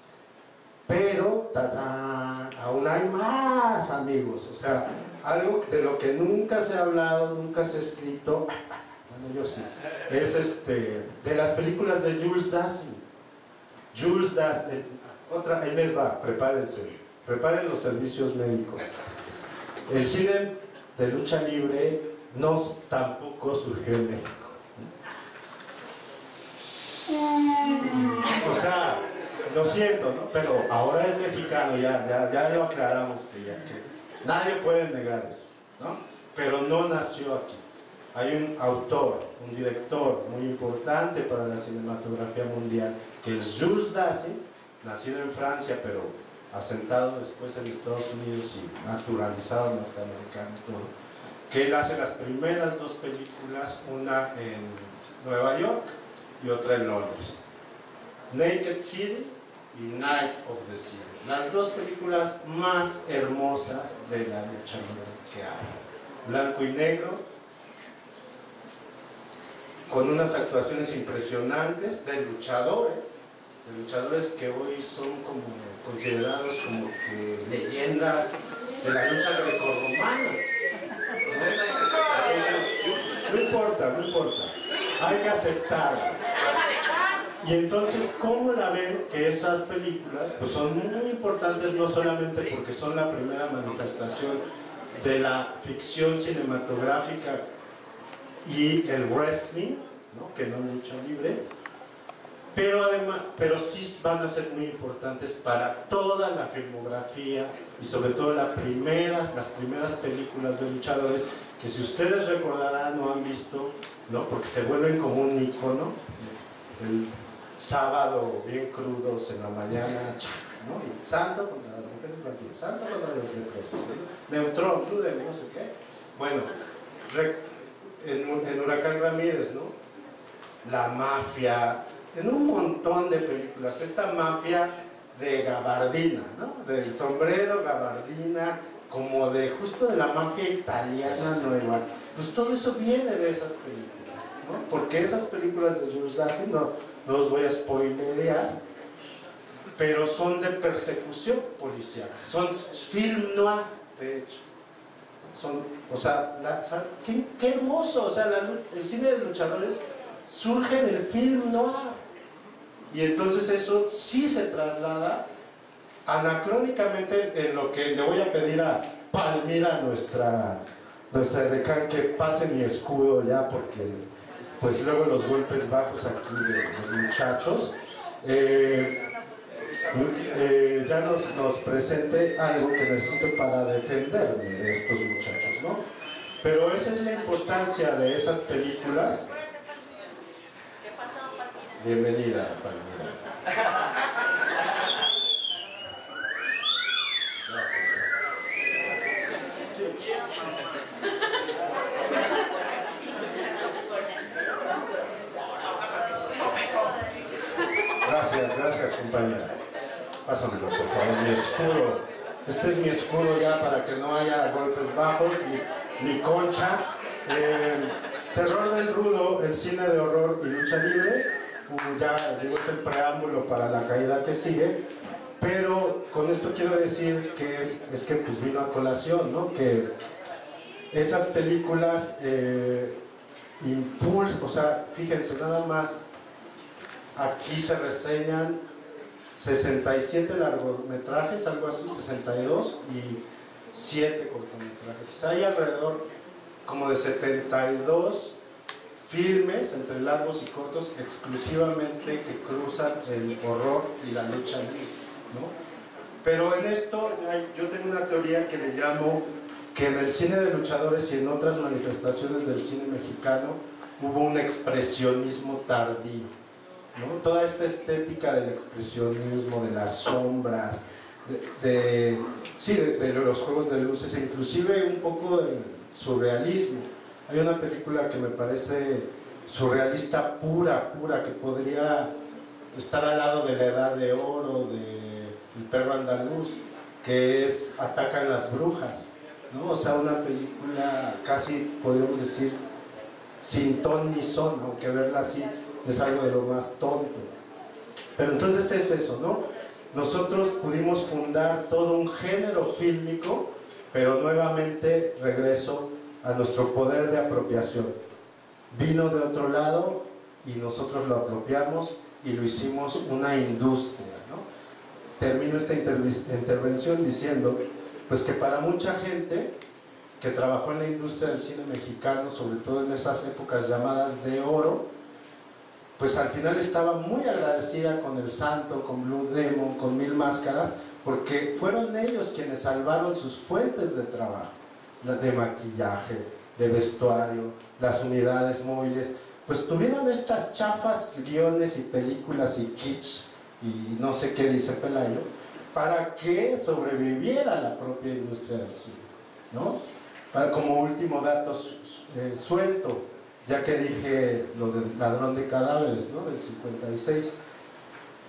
pero ¡tadán!, aún hay más, amigos. O sea, algo de lo que nunca se ha hablado, nunca se ha escrito, bueno, yo sí, es este, de las películas de Jules Dassin. Jules Dassin, otra, ahí les va, prepárense, preparen los servicios médicos. El cine de lucha libre no tampoco surgió en México. O sea, lo siento, ¿no? Pero ahora es mexicano, ya, ya, ya lo aclaramos, que, ya, que nadie puede negar eso, ¿no? Pero no nació aquí. Hay un autor, un director muy importante para la cinematografía mundial, que es Jules Dassin, nacido en Francia, pero asentado después en Estados Unidos y naturalizado norteamericano y todo, que él hace las primeras dos películas, una en Nueva York y otra en Londres. Naked City y Night of the Zero. Las dos películas más hermosas de la lucha libre que hay. Blanco y negro, con unas actuaciones impresionantes de luchadores, de luchadores que hoy son como considerados como que leyendas de la lucha grecorromana. No importa, no importa, hay que aceptarlo. Y entonces, ¿cómo la ven que esas películas pues son muy importantes, no solamente porque son la primera manifestación de la ficción cinematográfica y el wrestling, ¿no? Que no lucha libre, pero además, pero sí van a ser muy importantes para toda la filmografía y sobre todo la primera, las primeras películas de luchadores que, si ustedes recordarán o han visto, ¿no? Porque se vuelven como un icono. El sábado bien crudos en la mañana, ¿no? Y santo contra las mujeres vampiros, santo contra los leprosos, ¿no? Neutrón, Trudel, no sé qué. Bueno, en, en Huracán Ramírez, ¿no? La mafia, en un montón de películas, esta mafia de gabardina, ¿no? Del sombrero, gabardina, como de justo de la mafia italiana nueva. Pues todo eso viene de esas películas, ¿no? Porque esas películas de George Darcy, no, no los voy a spoilerear, pero son de persecución policial, son film noir, de hecho. Son, o sea, la, qué, qué hermoso, o sea, la, el cine de luchadores surge en el film noir. Y entonces eso sí se traslada anacrónicamente en lo que le voy a pedir a Palmira, nuestra, nuestra decán, que pase mi escudo ya, porque pues luego los golpes bajos aquí de los muchachos. Eh, eh, ya nos, nos presente algo que necesito para defenderme de estos muchachos, ¿no? Pero esa es la importancia de esas películas. Bienvenida, Palmira. Gracias, gracias, compañera. Pásamelo, por favor, mi escudo. Este es mi escudo ya para que no haya golpes bajos, ni, ni concha. Eh, Terror del Rudo, el cine de horror y lucha libre. Uh, ya digo, es el preámbulo para la caída que sigue. Pero con esto quiero decir que es que pues vino a colación, ¿no? Que esas películas eh, impulsan, o sea, fíjense nada más. Aquí se reseñan sesenta y siete largometrajes, algo así, sesenta y dos, y siete cortometrajes. O sea, hay alrededor como de setenta y dos filmes, entre largos y cortos, exclusivamente que cruzan el horror y la lucha libre, ¿no? Pero en esto yo tengo una teoría que le llamo que en el cine de luchadores y en otras manifestaciones del cine mexicano hubo un expresionismo tardío, ¿no? Toda esta estética del expresionismo, de las sombras, de, de, sí, de, de los juegos de luces, e inclusive un poco de surrealismo. Hay una película que me parece surrealista pura, pura, que podría estar al lado de La Edad de Oro, de El Perro Andaluz, que es Atacan las Brujas, ¿no? O sea, una película casi, podríamos decir, sin ton ni son, aunque verla así es algo de lo más tonto. Pero entonces es eso, ¿no? Nosotros pudimos fundar todo un género fílmico, pero nuevamente regreso a nuestro poder de apropiación. Vino de otro lado y nosotros lo apropiamos y lo hicimos una industria, ¿no? Termino esta intervención diciendo pues que para mucha gente que trabajó en la industria del cine mexicano, sobre todo en esas épocas llamadas de oro, pues al final estaba muy agradecida con El Santo, con Blue Demon, con Mil Máscaras, porque fueron ellos quienes salvaron sus fuentes de trabajo, de maquillaje, de vestuario, las unidades móviles, pues tuvieron estas chafas guiones y películas y kitsch y no sé qué dice Pelayo, para que sobreviviera la propia industria del cine, ¿no? Para, como último dato eh, suelto, ya que dije lo del Ladrón de Cadáveres, ¿no? Del cincuenta y seis.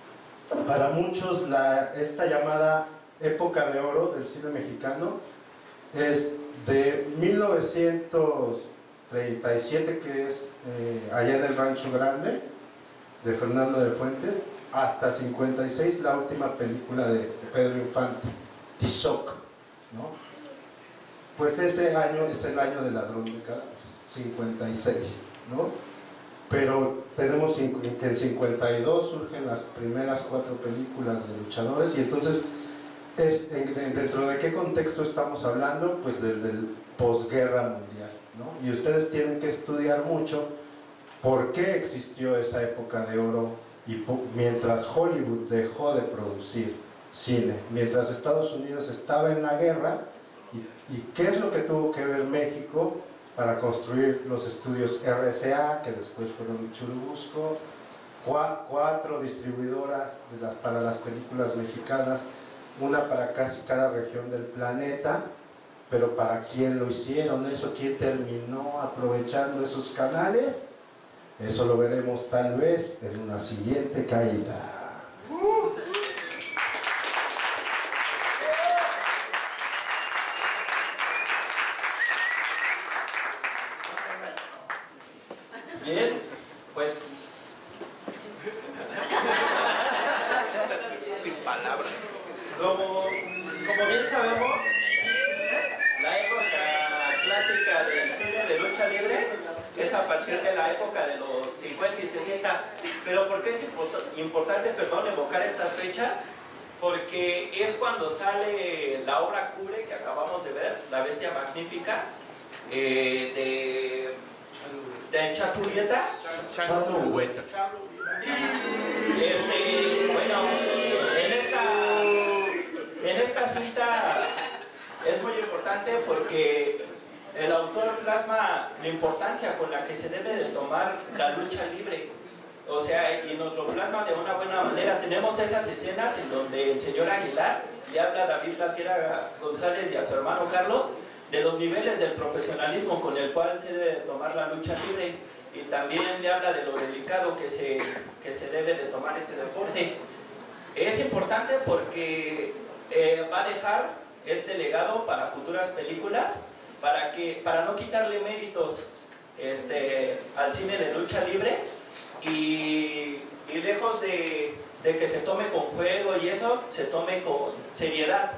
para muchos la, esta llamada época de oro del cine mexicano es de mil novecientos treinta y siete, que es eh, allá en el Rancho Grande, de Fernando de Fuentes, hasta cincuenta y seis, la última película de, de Pedro Infante, Tizoc, ¿no? Pues ese año es el año del ladrón de cadáveres, cincuenta y seis, ¿no? Pero tenemos que en cincuenta y dos surgen las primeras cuatro películas de luchadores, y entonces, es, ¿dentro de qué contexto estamos hablando? Pues desde el posguerra mundial, ¿no? Y ustedes tienen que estudiar mucho por qué existió esa época de oro, y mientras Hollywood dejó de producir cine, mientras Estados Unidos estaba en la guerra, y, y qué es lo que tuvo que ver México para construir los estudios R C A, que después fueron Churubusco, cuatro distribuidoras de las, para las películas mexicanas, una para casi cada región del planeta, pero ¿para quién lo hicieron eso? ¿Quién terminó aprovechando esos canales? Eso lo veremos tal vez en una siguiente caída. Bien, pues... Sin palabras. Como, como bien sabemos, la época clásica del cine de lucha libre es a partir de la época de los cincuenta y sesenta. Pero ¿por qué es import importante, perdón, evocar estas fechas? Porque es cuando sale la obra Cubre que acabamos de ver, La Bestia Magnífica, eh, de, de Chaturieta. Chaturieta. Este, bueno, en esta, en esta cinta es muy importante porque el autor plasma la importancia con la que se debe de tomar la lucha libre. O sea, y nos lo plasma de una buena manera. Tenemos esas escenas en donde el señor Aguilar le habla a David La Fiera González y a su hermano Carlos de los niveles del profesionalismo con el cual se debe de tomar la lucha libre. Y también le habla de lo delicado que se, que se debe de tomar este deporte. Es importante porque eh, va a dejar este legado para futuras películas, para, que, para no quitarle méritos este, al cine de lucha libre, y, y lejos de, de que se tome con juego y eso, se tome con seriedad.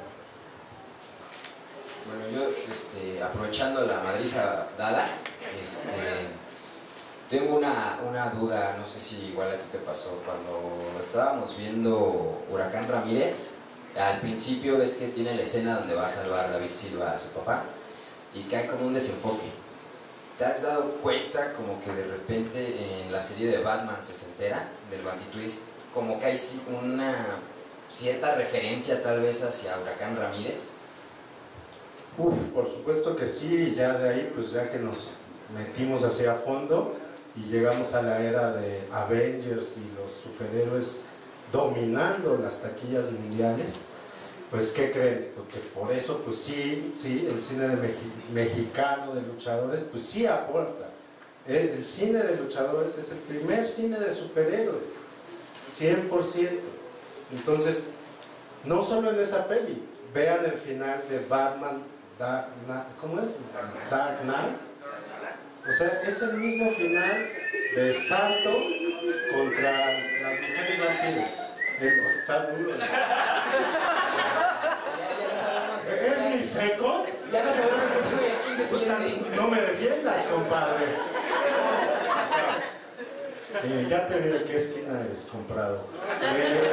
Bueno, yo este, aprovechando la madriza dada, este, tengo una, una duda, no sé si igual a ti te pasó, cuando estábamos viendo Huracán Ramírez, al principio ves que tiene la escena donde va a salvar David Silva a su papá, y que hay como un desenfoque. ¿Te has dado cuenta como que de repente en la serie de Batman sesentera, del Batitwist, como que hay una cierta referencia tal vez hacia Huracán Ramírez? Uf, por supuesto que sí, ya de ahí, pues ya que nos metimos hacia fondo y llegamos a la era de Avengers y los superhéroes dominando las taquillas mundiales, pues ¿qué creen? Porque por eso, pues sí, sí, el cine de Mexi mexicano de luchadores, pues sí aporta. El, el cine de luchadores es el primer cine de superhéroes, cien por ciento. Entonces, no solo en esa peli, vean el final de Batman, Dark, ¿cómo es? Dark Knight. O sea, es el mismo final de Santo contra las mujeres vampiros. Está duro. ¿Es mi seco? Ya no sabemos quién defiende. No me defiendas, compadre. Eh, ya te vi de qué esquina eres comprado. Eh,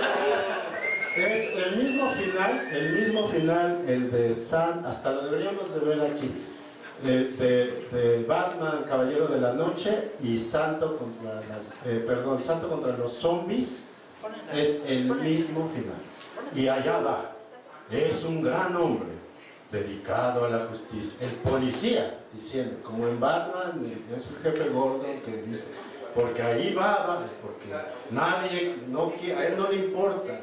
es el mismo final, el mismo final, el de San, hasta lo deberíamos de ver aquí, de, de, de Batman, Caballero de la Noche, y Santo contra las, eh, perdón, Santo contra los zombies, es el mismo final. Y allá va, es un gran hombre, dedicado a la justicia, el policía, diciendo, como en Batman, es el jefe Gordon que dice, porque ahí va, va porque nadie, no, a él no le importa.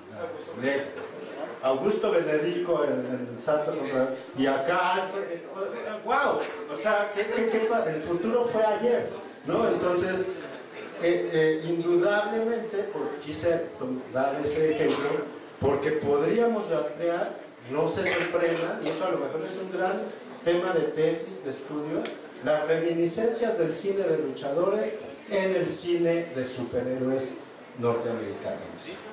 Augusto Benedico en el Santo contra, y acá Alfred, wow, o sea, ¿qué, qué, qué pasa? El futuro fue ayer, ¿no? Entonces, eh, eh, indudablemente, por, quise dar ese ejemplo, porque podríamos rastrear, no se sorprendan, y eso a lo mejor es un gran tema de tesis, de estudio, las reminiscencias del cine de luchadores en el cine de superhéroes norteamericanos.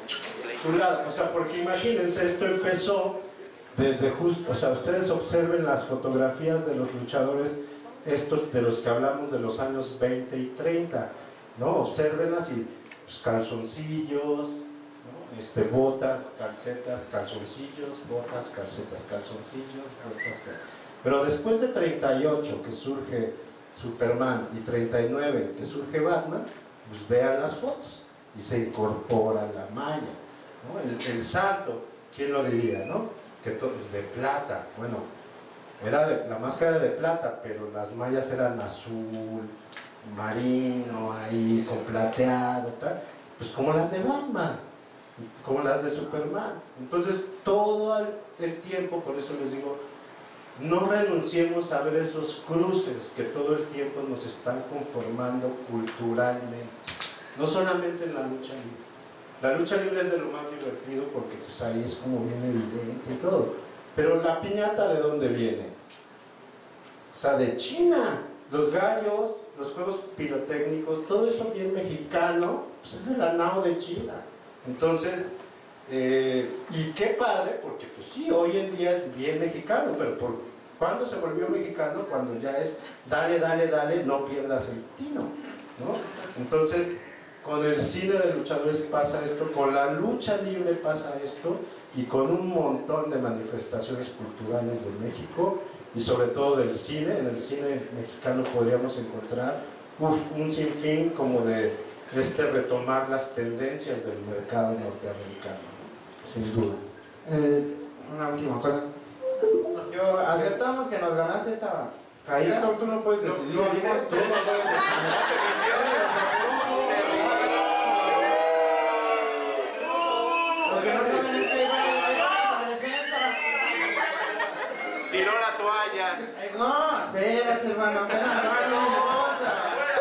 O sea, porque imagínense, esto empezó desde justo, o sea, ustedes observen las fotografías de los luchadores, estos de los que hablamos de los años veinte y treinta, ¿no? Obsérvenlas y pues, calzoncillos, ¿no? Este, botas, calcetas, calzoncillos, botas, calcetas, calzoncillos, botas, calcetas. Pero después de treinta y ocho que surge Superman y treinta y nueve que surge Batman, pues vean las fotos y se incorpora la malla, ¿no? El, el santo, ¿quién lo diría, no? Que todo de plata, bueno, era de, la máscara de plata, pero las mallas eran azul, marino, ahí con plateado, tal, pues como las de Batman, como las de Superman. Entonces todo el tiempo, por eso les digo, no renunciemos a ver esos cruces que todo el tiempo nos están conformando culturalmente, no solamente en la lucha libre. La lucha libre es de lo más divertido porque pues ahí es como bien evidente y todo, pero la piñata ¿de dónde viene? O sea, de China. Los gallos, los juegos pirotécnicos, todo eso bien mexicano, pues es de la nao de China. Entonces, Eh, y qué padre, porque pues sí, hoy en día es bien mexicano, pero por, ¿cuándo se volvió mexicano? Cuando ya es dale, dale, dale, no pierdas el tino, ¿no? Entonces, con el cine de luchadores pasa esto, con la lucha libre pasa esto, y con un montón de manifestaciones culturales de México, y sobre todo del cine. En el cine mexicano podríamos encontrar uf, un sinfín como de este retomar las tendencias del mercado norteamericano, ¿no? Sin duda. Eh, una última cosa. Yo aceptamos que nos ganaste esta caída. Tú, tú no puedes decidir. No, no, tú no puedes Lo que no saben es que la defensa. Tiró la toalla. Ay, no, espérate, hermano, apenas no hay otra.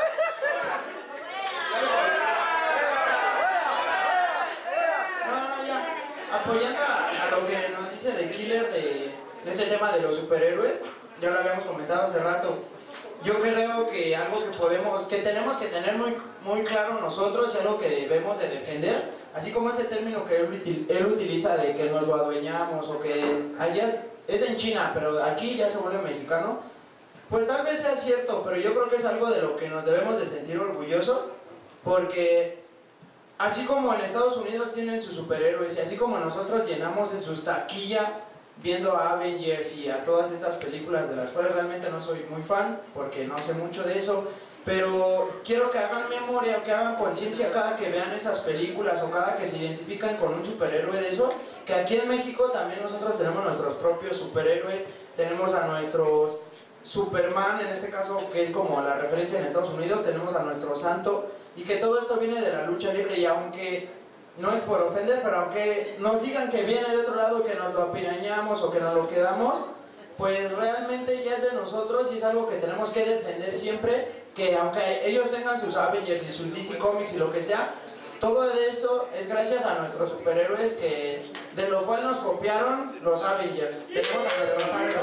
Apoyando a, a lo que nos dice The Killer de, de ese tema de los superhéroes, ya lo habíamos comentado hace rato. Yo creo que algo que podemos, que tenemos que tener muy, muy claro nosotros y algo que debemos de defender, así como este término que él, él utiliza de que nos lo adueñamos o que allá es, es en China, pero aquí ya se vuelve mexicano, pues tal vez sea cierto, pero yo creo que es algo de lo que nos debemos de sentir orgullosos, porque así como en Estados Unidos tienen sus superhéroes y así como nosotros llenamos de sus taquillas viendo a Avengers y a todas estas películas de las cuales realmente no soy muy fan porque no sé mucho de eso, pero quiero que hagan memoria o que hagan conciencia cada que vean esas películas o cada que se identifican con un superhéroe de esos, que aquí en México también nosotros tenemos nuestros propios superhéroes, tenemos a nuestros Superman en este caso, que es como la referencia en Estados Unidos, tenemos a nuestro santo, y que todo esto viene de la lucha libre, y aunque no es por ofender, pero aunque nos digan que viene de otro lado, que nos lo apirañamos o que nos lo quedamos, pues realmente ya es de nosotros y es algo que tenemos que defender siempre, que aunque ellos tengan sus Avengers y sus D C Comics y lo que sea, todo de eso es gracias a nuestros superhéroes, que de lo cual nos copiaron los Avengers. Tenemos a nuestro santo.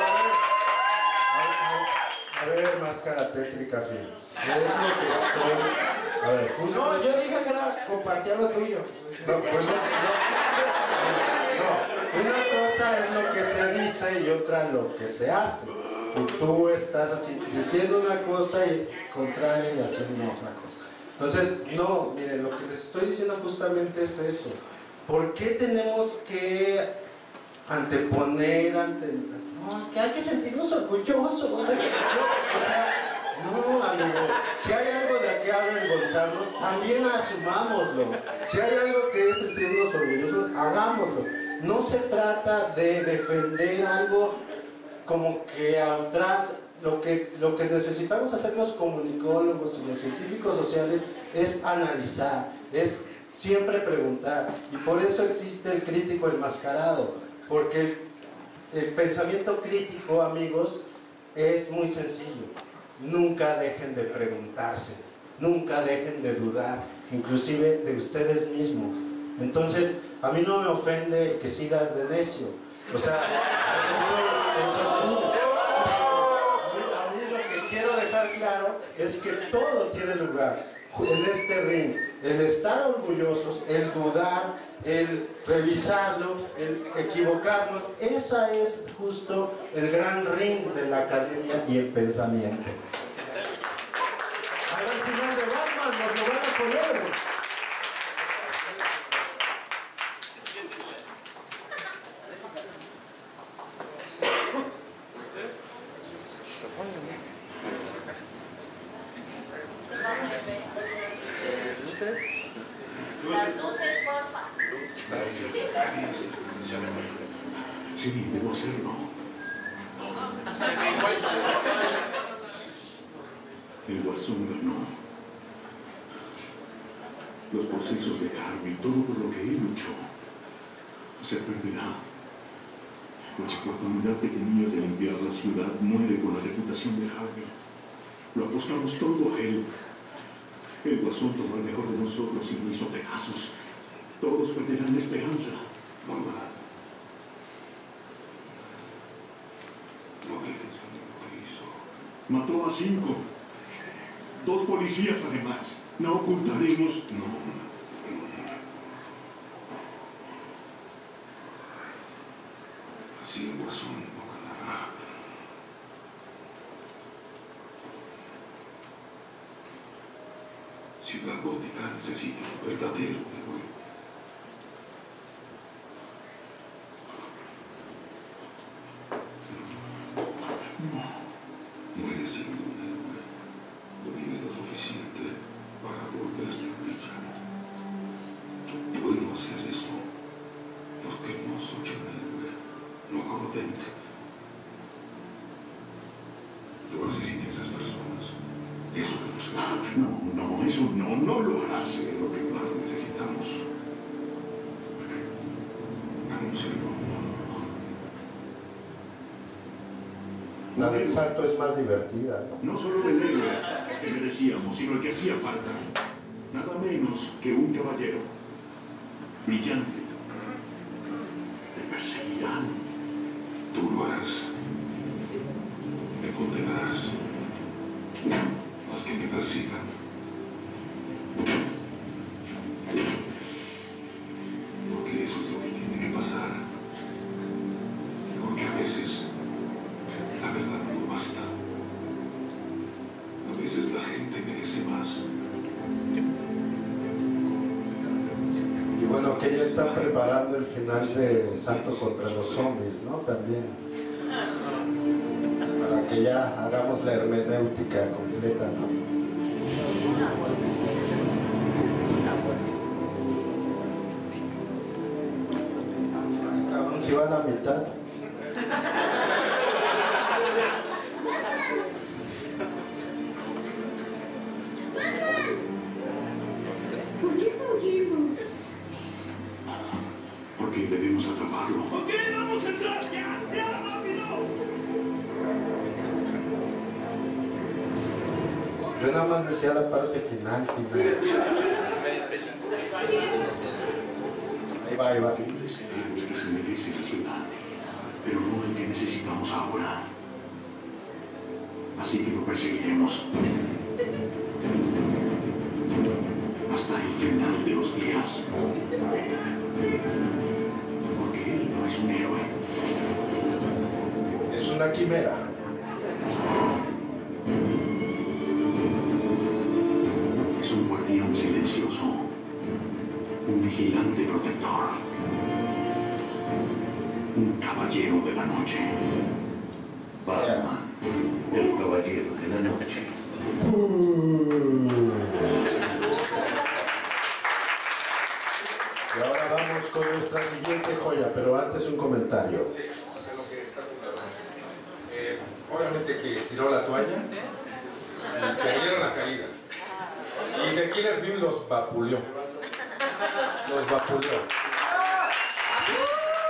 A ver, máscara tétrica, Films. Yo es lo que estoy... A ver, justo... No, yo dije que era compartir lo tuyo. No, pues no, no, no. Una cosa es lo que se dice y otra lo que se hace. Y tú estás así, diciendo una cosa y contraria y haciendo otra cosa. Entonces, no, miren, lo que les estoy diciendo justamente es eso. ¿Por qué tenemos que anteponer ante... No, es que hay que sentirnos orgullosos. O sea, no, o sea, no, amigo. Si hay algo de que avergonzarnos, también asumámoslo. Si hay algo que es sentirnos orgullosos, hagámoslo. No se trata de defender algo como que a ultranza. Lo que, lo que necesitamos hacer los comunicólogos y los científicos sociales es analizar, es siempre preguntar. Y por eso existe el crítico enmascarado, porque el, el pensamiento crítico, amigos, es muy sencillo. Nunca dejen de preguntarse. nunca dejen de dudar, inclusive de ustedes mismos. Entonces, a mí no me ofende el que sigas de necio. O sea, eso, eso tú. A mí lo que quiero dejar claro es que todo tiene lugar en este ring. El estar orgullosos, el dudar, el revisarlo, el equivocarnos, esa es justo el gran ring de la academia y el pensamiento. Al final de Batman nos lo van a poner. ¿Luces? Las luces, porfa. Sí, debo hacerlo. El Guasón ganó. Los procesos de Harvey, todo por lo que él luchó, se perderá. La oportunidad que tenías de limpiar la ciudad muere con la reputación de Harvey. Lo apostamos todo a él. El Guasón tomó el mejor de nosotros y lo hizo pedazos. Todos perderán la esperanza. Mamá. No dejes de lo que hizo. Mató a cinco. Dos policías además. No ocultaremos. No. no. Así el Guasón no ganará. Ciudad Gótica necesita un verdadero héroe. No, no eres siendo un héroe. Domines lo suficiente para volverte un villano. Puedo hacer eso porque no soy un héroe, no como Dent. Yo asesiné a esas personas. Eso demostrará. No, no, eso no, no lo harás. Es lo que más necesitamos. Anúncialo. La del salto es más divertida, ¿no? No solo el héroe que merecíamos, sino el que hacía falta. Nada menos que un caballero. Brillante. Te perseguirán. Tú lo harás. Me condenarás. Haz que me persigan. Porque eso es lo que tiene que pasar. Porque a veces la verdad no basta. A veces la gente merece más. Y bueno, que ya están preparando el final de Salto contra los zombies, ¿no? También. Para que ya hagamos la hermenéutica completa, ¿no? Si va a la mitad. ¿Por qué está huyendo? Porque debemos atraparlo. ¿Por qué vamos a entrar? ¡Ya! ¡Ya! ¡Rápido! Yo nada más decía la parte final, final. Ahí va, ahí va. Él es el héroe que se merece la ciudad, pero no el que necesitamos ahora. Así que lo perseguiremos. Hasta el final de los días. Porque él no es un héroe. Es una quimera. Es un guardián silencioso. Un vigilante protector. Un caballero de la noche. Batman, el caballero de la noche. Uh. Y ahora vamos con nuestra siguiente joya, pero antes un comentario. Sí, eh, obviamente que tiró la toalla y cayeron la caída. Y de Killer Film los vapuleó. Los vapuleó.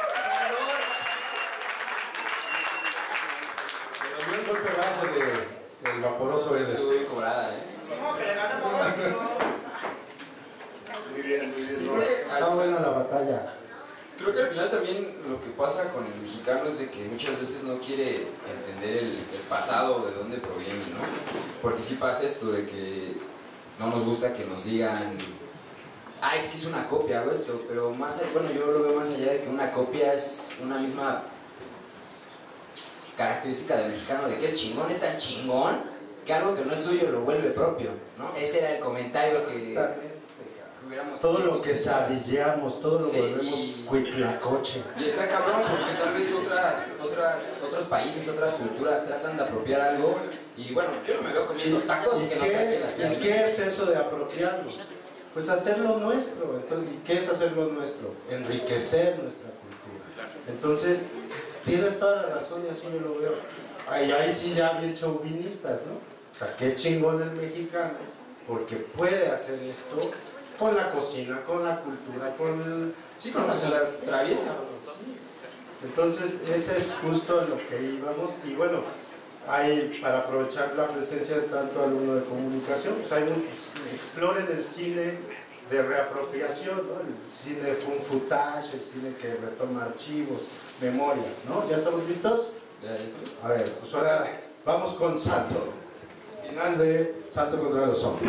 Pero dio el golpe bajo de El vaporoso ese. Estuvo bien cobrada, ¿eh? ¿Cómo que le ganamos rápido? Muy bien, muy bien. Sí, ¿no? porque Está buena la batalla. creo que al final también lo que pasa con el mexicano es de que muchas veces no quiere entender el, el pasado, de dónde proviene, ¿no? Porque sí pasa esto de que no nos gusta que nos digan, ah, es que es una copia o esto, pero más allá, bueno, yo lo veo más allá de que una copia es una misma característica del mexicano, de que es chingón, es tan chingón que algo que no es suyo lo vuelve propio, ¿no? Ese era el comentario que, que hubiéramos Todo tenido lo que que pensar. sadilleamos, todo lo Sí, volvemos y- cuitlacoche. Y está cabrón porque tal vez otras, otras, otros países, otras culturas tratan de apropiar algo y bueno, yo no me veo comiendo tacos ¿Y que no está aquí en la qué, ciudad. y de qué México. es eso de apropiarnos? Pues hacerlo nuestro. Entonces, ¿y qué es hacerlo nuestro? Enriquecer nuestra cultura. Entonces, tienes toda la razón y así yo lo veo. Ahí, ahí sí ya bien chauvinistas, ¿no? O sea, qué chingón el mexicano, porque puede hacer esto con la cocina, con la cultura, con el... Sí, con la sola traviesa. Sí. Entonces, ese es justo lo que íbamos. Y bueno, hay, para aprovechar la presencia de tanto alumno de comunicación, pues hay un, exploren el cine de reapropiación, ¿no? El cine fun footage, el cine que retoma archivos, memoria, ¿no? ¿Ya estamos listos? ¿Ya listo? A ver, pues ahora vamos con Santo. Final de Santo contra los hombres.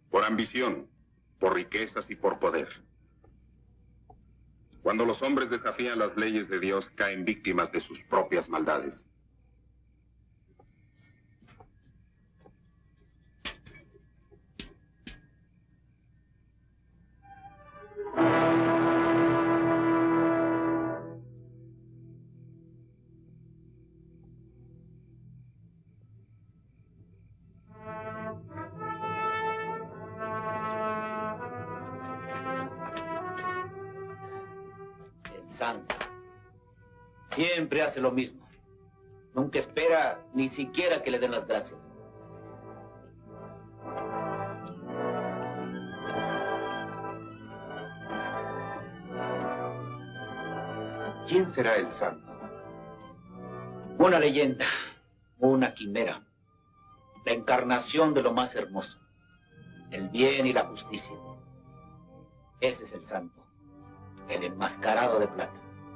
por ambición, por riquezas y por poder. Cuando los hombres desafían las leyes de Dios, caen víctimas de sus propias maldades. Santo. Siempre hace lo mismo. Nunca espera ni siquiera que le den las gracias. ¿Quién será el santo? Una leyenda, una quimera, la encarnación de lo más hermoso, el bien y la justicia. Ese es el santo. El enmascarado de plata.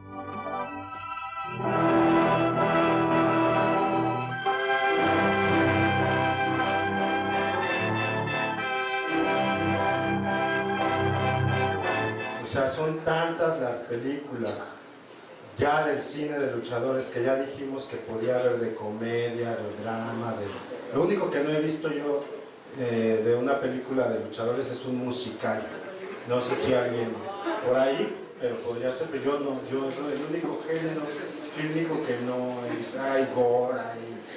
O sea, son tantas las películas ya del cine de luchadores que ya dijimos que podía haber de comedia, de drama, de... Lo único que no he visto yo eh, de una película de luchadores es un musical. No sé si alguien por ahí, pero podría ser, pero yo no, yo no, el único género fílmico que no es, hay gore, hay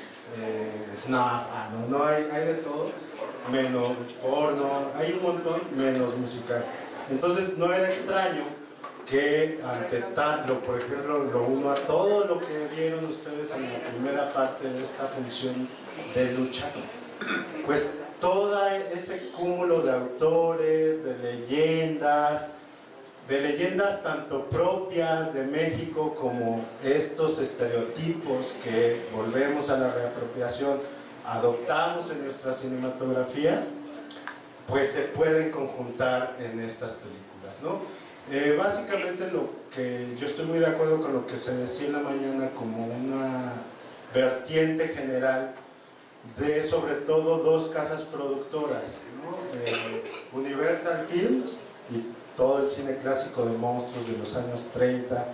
eh, snuff, ah, no, no hay, hay de todo, menos porno, hay un montón, menos musical. Entonces no era extraño que ante tanto, por ejemplo, lo uno a todo lo que vieron ustedes en la primera parte de esta función de lucha, pues todo ese cúmulo de autores, de leyendas, de leyendas tanto propias de México como estos estereotipos que volvemos a la reapropiación, adoptamos en nuestra cinematografía, pues se pueden conjuntar en estas películas, ¿no? Eh, básicamente lo que yo estoy muy de acuerdo con lo que se decía en la mañana como una vertiente general de sobre todo dos casas productoras, ¿no? eh, Universal Films y todo el cine clásico de monstruos de los años treinta,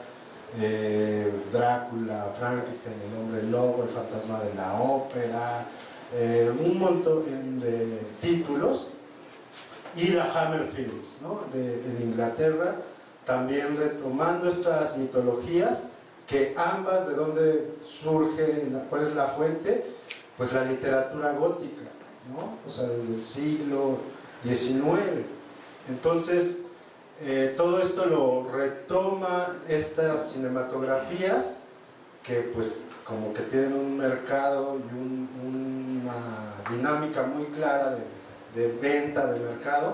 eh, Drácula, Frankenstein, El Hombre Lobo, El Fantasma de la Ópera, eh, un montón de títulos, y la Hammer Films, ¿no? de, en Inglaterra, también retomando estas mitologías, que ambas de dónde surge, cuál es la fuente, pues la literatura gótica, ¿no? O sea, desde el siglo diecinueve. Entonces, eh, todo esto lo retoma estas cinematografías que pues como que tienen un mercado y un, una dinámica muy clara de, de venta de mercado,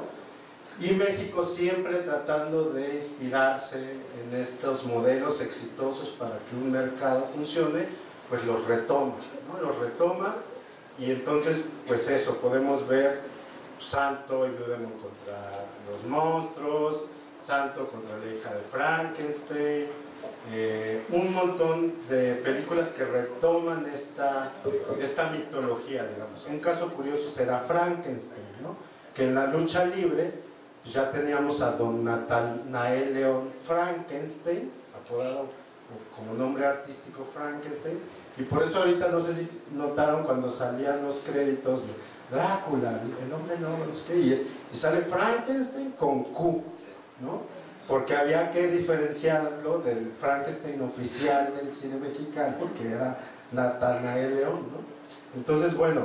y México siempre tratando de inspirarse en estos modelos exitosos para que un mercado funcione, pues los retoma, ¿no? Los retoma, y entonces pues eso, podemos ver Santo y Blue Demon contra los monstruos, Santo contra la hija de Frankenstein, eh, un montón de películas que retoman esta, esta mitología, digamos. Un caso curioso será Frankenstein, ¿no? Que en la lucha libre pues ya teníamos a don Nathanael León Frankenstein, apodado como nombre artístico Frankenstein, y por eso ahorita no sé si notaron cuando salían los créditos de Drácula, el hombre no, no sé qué, y, y sale Frankenstein con Q, ¿no? Porque había que diferenciarlo del Frankenstein oficial del cine mexicano, que era Nathanael León, ¿no? Entonces, bueno,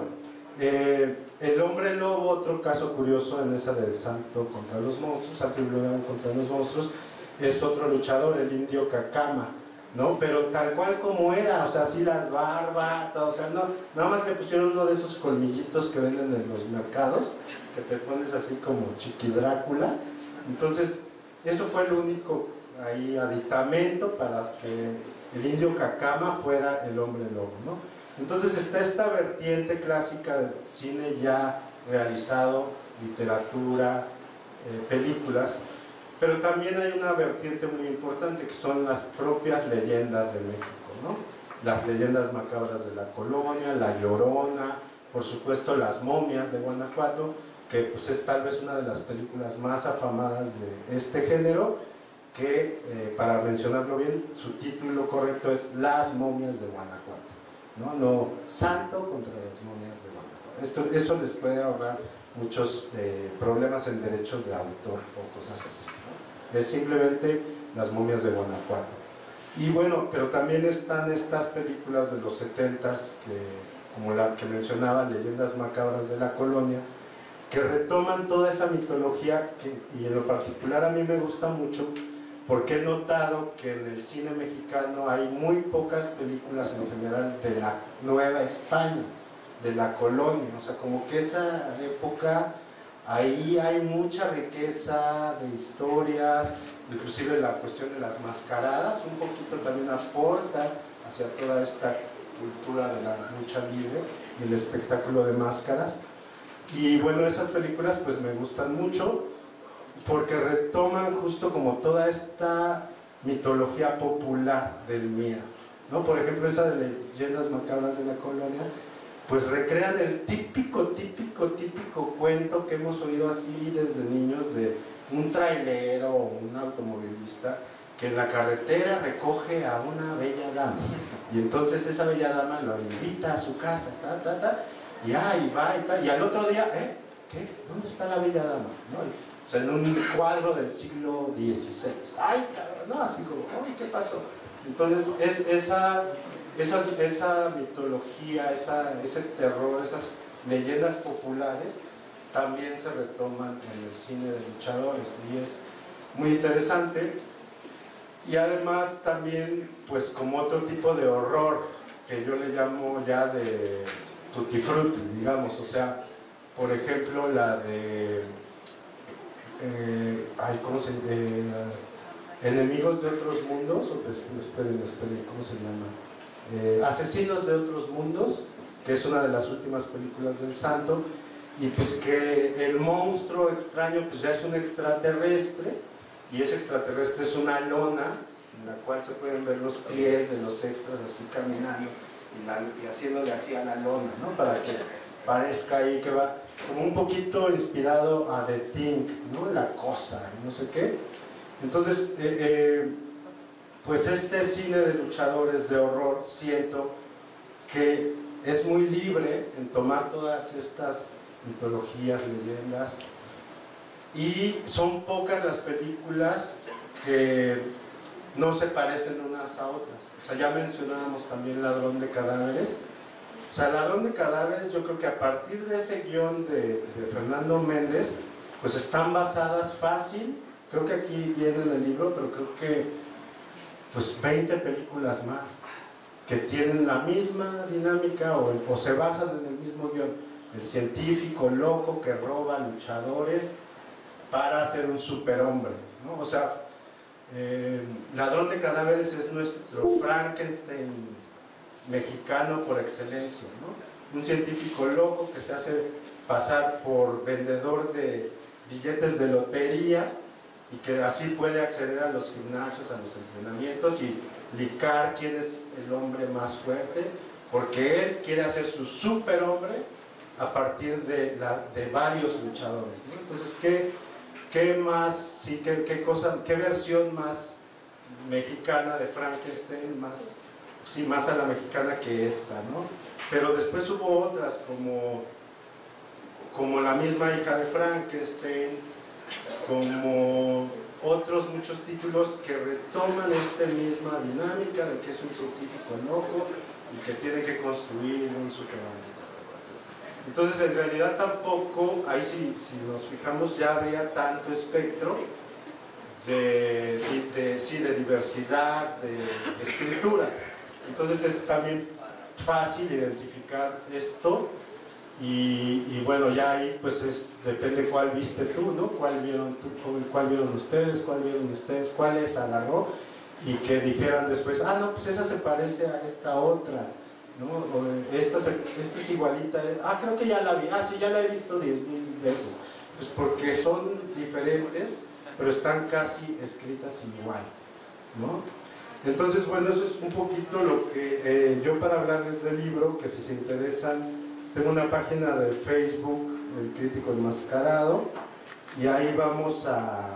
eh, el hombre lobo, otro caso curioso en esa de Santo contra los monstruos, Santo y Blue Demon contra los monstruos, es otro luchador, el indio Cacama, ¿no? Pero tal cual como era, o sea, así las barbas, todo, o sea, no, nada más le pusieron uno de esos colmillitos que venden en los mercados, que te pones así como Chiqui Drácula. Entonces, eso fue el único ahí aditamento para que el indio Cacama fuera el hombre lobo, ¿no? Entonces está esta vertiente clásica del cine ya realizado, literatura, eh, películas, pero también hay una vertiente muy importante que son las propias leyendas de México, ¿no? Las leyendas macabras de la colonia, La Llorona, por supuesto las momias de Guanajuato, que pues, es tal vez una de las películas más afamadas de este género, que eh, para mencionarlo bien, su título correcto es Las momias de Guanajuato, no, no Santo contra las momias de Guanajuato. Esto, eso les puede ahorrar muchos eh, problemas en derechos de autor o cosas así, ¿no? Es simplemente Las momias de Guanajuato. Y bueno, pero también están estas películas de los setentas, que, como la que mencionaba, Leyendas Macabras de la Colonia, que retoman toda esa mitología que, y en lo particular a mí me gusta mucho, porque he notado que en el cine mexicano hay muy pocas películas en general de la Nueva España, de la colonia, o sea, como que esa época, ahí hay mucha riqueza de historias, inclusive la cuestión de las mascaradas, un poquito también aporta hacia toda esta cultura de la lucha libre y el espectáculo de máscaras. Y bueno, esas películas pues me gustan mucho, porque retoman justo como toda esta mitología popular del miedo, ¿no? Por ejemplo, esa de Leyendas Macabras de la Colonia, pues recrean el típico, típico, típico cuento que hemos oído así desde niños, de un trailero o un automovilista que en la carretera recoge a una bella dama, y entonces esa bella dama lo invita a su casa, ta, ta, ta, y ahí va y tal, y al otro día, ¿eh? ¿Qué? ¿Dónde está la bella dama? ¿No? O sea, en un cuadro del siglo dieciséis. ¡Ay, cabrón! No, así como, oh, ¿qué pasó? Entonces, es, esa, esa, esa mitología, esa, ese terror, esas leyendas populares, también se retoman en el cine de luchadores, y es muy interesante. Y además también, pues como otro tipo de horror, que yo le llamo ya de tutti frutti, digamos, o sea, por ejemplo, la de... Eh, ay, ¿cómo se llama? Eh, Enemigos de otros mundos, o pues, esperen, esperen, ¿cómo se llama? Eh, Asesinos de otros mundos, que es una de las últimas películas del Santo, y pues que el monstruo extraño pues ya es un extraterrestre, y ese extraterrestre es una lona en la cual se pueden ver los pies de los extras así caminando y, la, y haciéndole así a la lona, ¿no? Para que parezca ahí que va como un poquito inspirado a The Thing, ¿no? La cosa, no sé qué. Entonces, eh, eh, pues este cine de luchadores de horror, siento que es muy libre en tomar todas estas mitologías, leyendas, y son pocas las películas que no se parecen unas a otras. O sea, ya mencionábamos también Ladrón de Cadáveres. O sea, Ladrón de Cadáveres, yo creo que a partir de ese guión de, de Fernando Méndez, pues están basadas fácil, creo que aquí viene en el libro, pero creo que pues veinte películas más que tienen la misma dinámica o, o se basan en el mismo guión. El científico loco que roba luchadores para ser un superhombre, ¿no? O sea, eh, Ladrón de Cadáveres es nuestro Frankenstein mexicano por excelencia, ¿no? Un científico loco que se hace pasar por vendedor de billetes de lotería y que así puede acceder a los gimnasios, a los entrenamientos y licar quién es el hombre más fuerte, porque él quiere hacer su superhombre a partir de, la, de varios luchadores, ¿no? Entonces, ¿qué, qué más, sí, qué, qué cosa, qué versión más mexicana de Frankenstein, más, sí, más a la mexicana que esta, ¿no? Pero después hubo otras como, como La misma hija de Frankenstein, como otros muchos títulos que retoman esta misma dinámica de que es un científico loco y que tiene que construir un superhombre. Entonces, en realidad tampoco, ahí sí, si nos fijamos, ya habría tanto espectro de, de, de, sí, de diversidad, de escritura. Entonces es también fácil identificar esto y, y bueno, ya ahí pues es, depende cuál viste tú, ¿no? Cuál vieron tú, cuál vieron ustedes, cuál vieron ustedes, cuál les agarró y que dijeran después, ah, no, pues esa se parece a esta otra, ¿no? O esta, se, esta es igualita, ah, creo que ya la vi, ah, sí, ya la he visto diez mil veces, pues porque son diferentes, pero están casi escritas igual, ¿no? Entonces, bueno, eso es un poquito lo que eh, yo para hablarles del libro, que si se interesan tengo una página de Facebook, El Crítico Enmascarado, y ahí vamos a,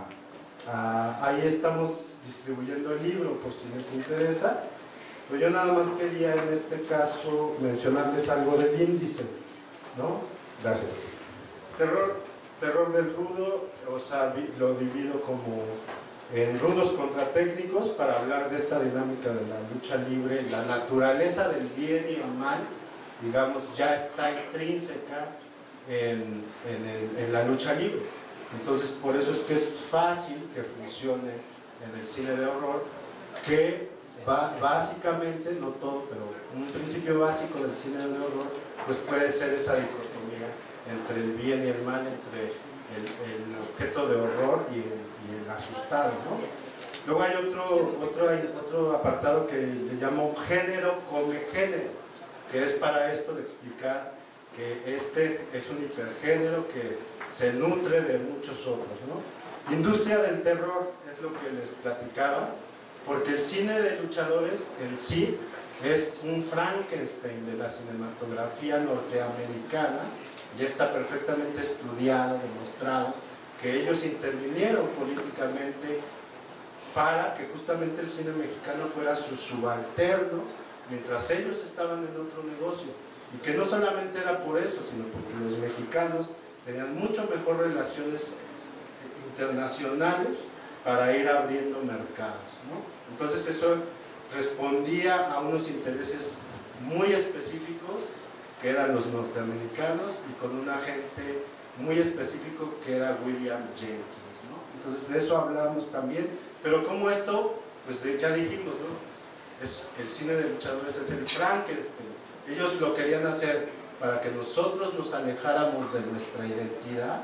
a ahí estamos distribuyendo el libro por si les interesa. Pero yo nada más quería en este caso mencionarles algo del índice, ¿no? Gracias. Terror, terror del rudo, o sea, lo divido como en rudos contra técnicos para hablar de esta dinámica de la lucha libre. La naturaleza del bien y el mal, digamos, ya está intrínseca en, en, el, en la lucha libre. Entonces, por eso es que es fácil que funcione en el cine de horror, que va, básicamente, no todo, pero un principio básico del cine de horror, pues puede ser esa dicotomía entre el bien y el mal, entre el, el objeto de horror y el, y el asustado, ¿no? Luego hay otro, otro, otro apartado que le llamo género come género, que es para esto de explicar que este es un hipergénero que se nutre de muchos otros, ¿no? Industria del terror es lo que les platicaba, porque el cine de luchadores en sí es un Frankenstein de la cinematografía norteamericana. Ya está perfectamente estudiado, demostrado, que ellos intervinieron políticamente para que justamente el cine mexicano fuera su subalterno, mientras ellos estaban en otro negocio. Y que no solamente era por eso, sino porque los mexicanos tenían mucho mejor relaciones internacionales para ir abriendo mercados, ¿no? Entonces eso respondía a unos intereses muy específicos, que eran los norteamericanos, y con un agente muy específico que era William Jenkins, ¿no? Entonces de eso hablamos también, pero como esto, pues ya dijimos, ¿no? Es, el cine de luchadores es el Frankenstein. Ellos lo querían hacer para que nosotros nos alejáramos de nuestra identidad,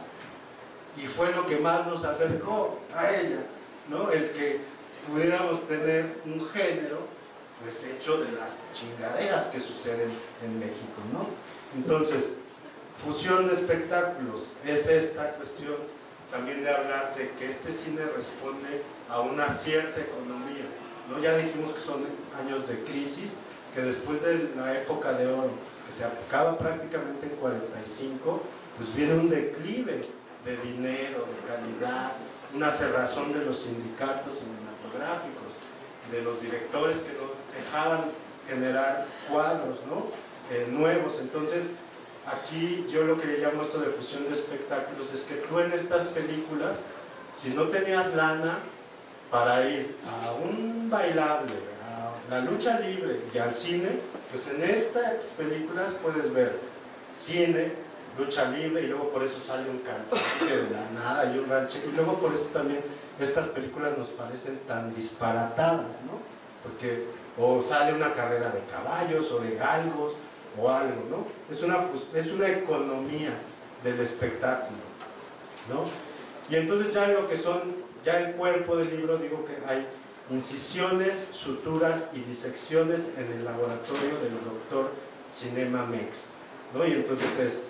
y fue lo que más nos acercó a ella, ¿no? El que pudiéramos tener un género pues hecho de las chingaderas que suceden en México, ¿no? Entonces, fusión de espectáculos es esta cuestión también de hablar de que este cine responde a una cierta economía, ¿no? Ya dijimos que son años de crisis, que después de la época de oro, que se acaba prácticamente en cuarenta y cinco, pues viene un declive de dinero, de calidad, una cerrazón de los sindicatos cinematográficos, de los directores que no dejaban generar cuadros, ¿no? eh, nuevos. Entonces, aquí yo lo que le llamo esto de fusión de espectáculos es que tú en estas películas, si no tenías lana para ir a un bailable, a la lucha libre y al cine, pues en estas películas puedes ver cine, lucha libre, y luego por eso sale un cantante de la nada y un ranchero, y luego por eso también estas películas nos parecen tan disparatadas, ¿no? Porque o sale una carrera de caballos o de galgos o algo, ¿no? Es una, es una economía del espectáculo, ¿no? Y entonces ya lo que son, ya el cuerpo del libro, digo que hay incisiones, suturas y disecciones en el laboratorio del doctor Cinema Mex, ¿no? Y entonces es,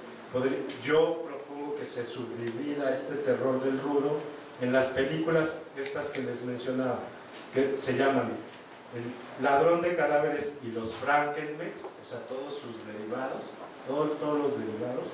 yo propongo que se subdivida este terror del rudo en las películas estas que les mencionaba, que se llaman El Ladrón de Cadáveres y los Frankenmex, o sea, todos sus derivados, todos, todos los derivados.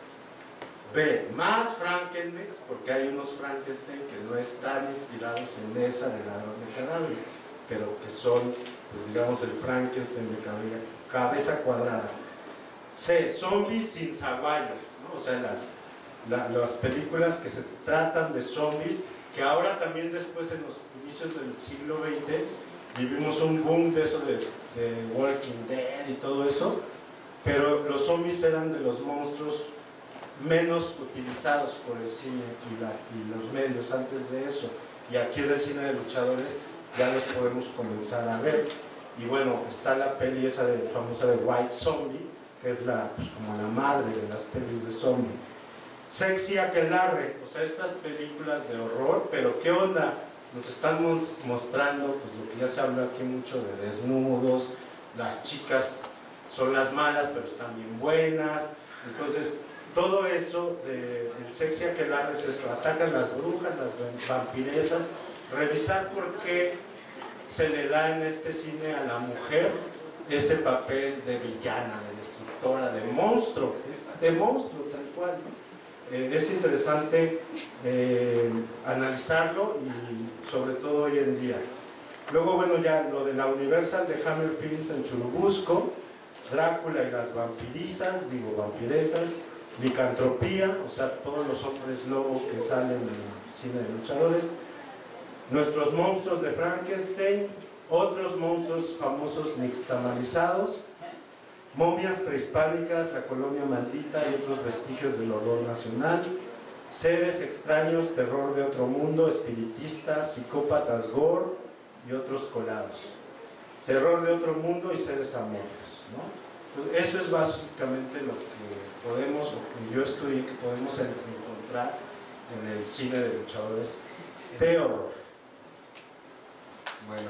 B, más Frankenmex, porque hay unos Frankenstein que no están inspirados en esa de Ladrón de Cadáveres, pero que son, pues digamos, el Frankenstein de cabeza, cabeza cuadrada. C, Zombies sin zaguayo, ¿no? O sea, las, la, las películas que se tratan de zombies, que ahora también después en los inicios del siglo veinte vivimos un boom de eso de, de Walking Dead y todo eso, pero los zombies eran de los monstruos menos utilizados por el cine y, la, y los medios antes de eso, y aquí en el cine de luchadores ya los podemos comenzar a ver. Y bueno, está la peli esa de, famosa de White Zombie, que es la, pues, como la madre de las pelis de zombie. Sexy Aquelarre, o sea, estas películas de horror, pero ¿qué onda? Nos están mostrando, pues lo que ya se habla aquí mucho de desnudos, las chicas son las malas, pero están bien buenas. Entonces, todo eso del Sexy Aquelarre es esto: atacan las brujas, las vampiresas, revisar por qué se le da en este cine a la mujer ese papel de villana, de destructora. productora de monstruo, es de monstruo tal cual, ¿no? Eh, es interesante eh, analizarlo y sobre todo hoy en día. Luego, bueno, ya lo de la Universal de Hammer Films en Churubusco, Drácula y las vampirizas, digo vampiresas, Licantropía, o sea, todos los hombres lobo que salen en el cine de luchadores, Nuestros monstruos de Frankenstein, otros monstruos famosos nixtamalizados, momias prehispánicas, la colonia maldita y otros vestigios del horror nacional, seres extraños, terror de otro mundo, espiritistas, psicópatas gore y otros colados. Terror de otro mundo y seres amorfos, ¿no? Entonces, eso es básicamente lo que podemos, o que yo estudié, que podemos encontrar en el cine de luchadores de horror. Bueno,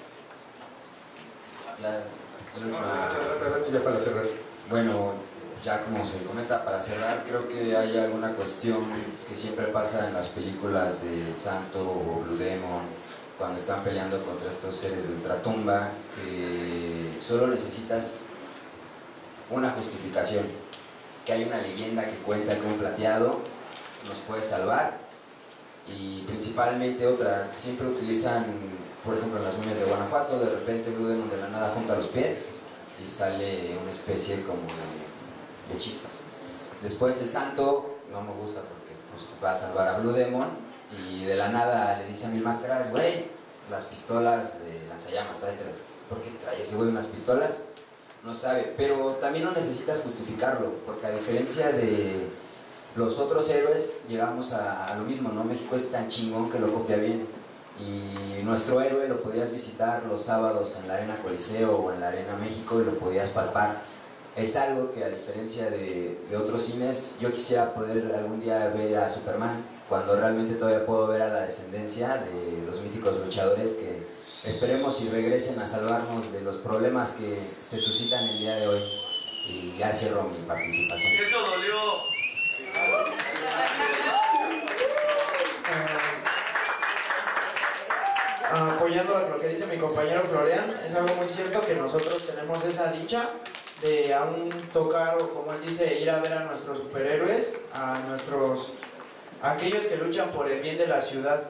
la, la, ya para cerrar. Bueno, ya como se comenta, para cerrar, creo que hay alguna cuestión que siempre pasa en las películas de Santo o Blue Demon, cuando están peleando contra estos seres de ultratumba, que solo necesitas una justificación, que hay una leyenda que cuenta que un plateado nos puede salvar, y principalmente otra, siempre utilizan, por ejemplo en las momias de Guanajuato, de repente Blue Demon de la nada junta los pies y sale una especie como de, de chispas. Después el santo no me gusta porque pues, va a salvar a Blue Demon y de la nada le dice a Mil Máscaras, güey, las pistolas de lanzallamas, tráetelas. ¿Por qué trae ese güey unas pistolas? No sabe, pero también no necesitas justificarlo, porque a diferencia de los otros héroes, llegamos a, a lo mismo, ¿no? México es tan chingón que lo copia bien, y nuestro héroe lo podías visitar los sábados en la Arena Coliseo o en la Arena México y lo podías palpar. Es algo que a diferencia de, de otros cines, yo quisiera poder algún día ver a Superman, cuando realmente todavía puedo ver a la descendencia de los míticos luchadores que esperemos y regresen a salvarnos de los problemas que se suscitan el día de hoy. Y ya cierro mi participación. Eso dolió. Uh, apoyando a lo que dice mi compañero Florian, es algo muy cierto que nosotros tenemos esa dicha de aún tocar, o como él dice, ir a ver a nuestros superhéroes, a nuestros, a aquellos que luchan por el bien de la ciudad.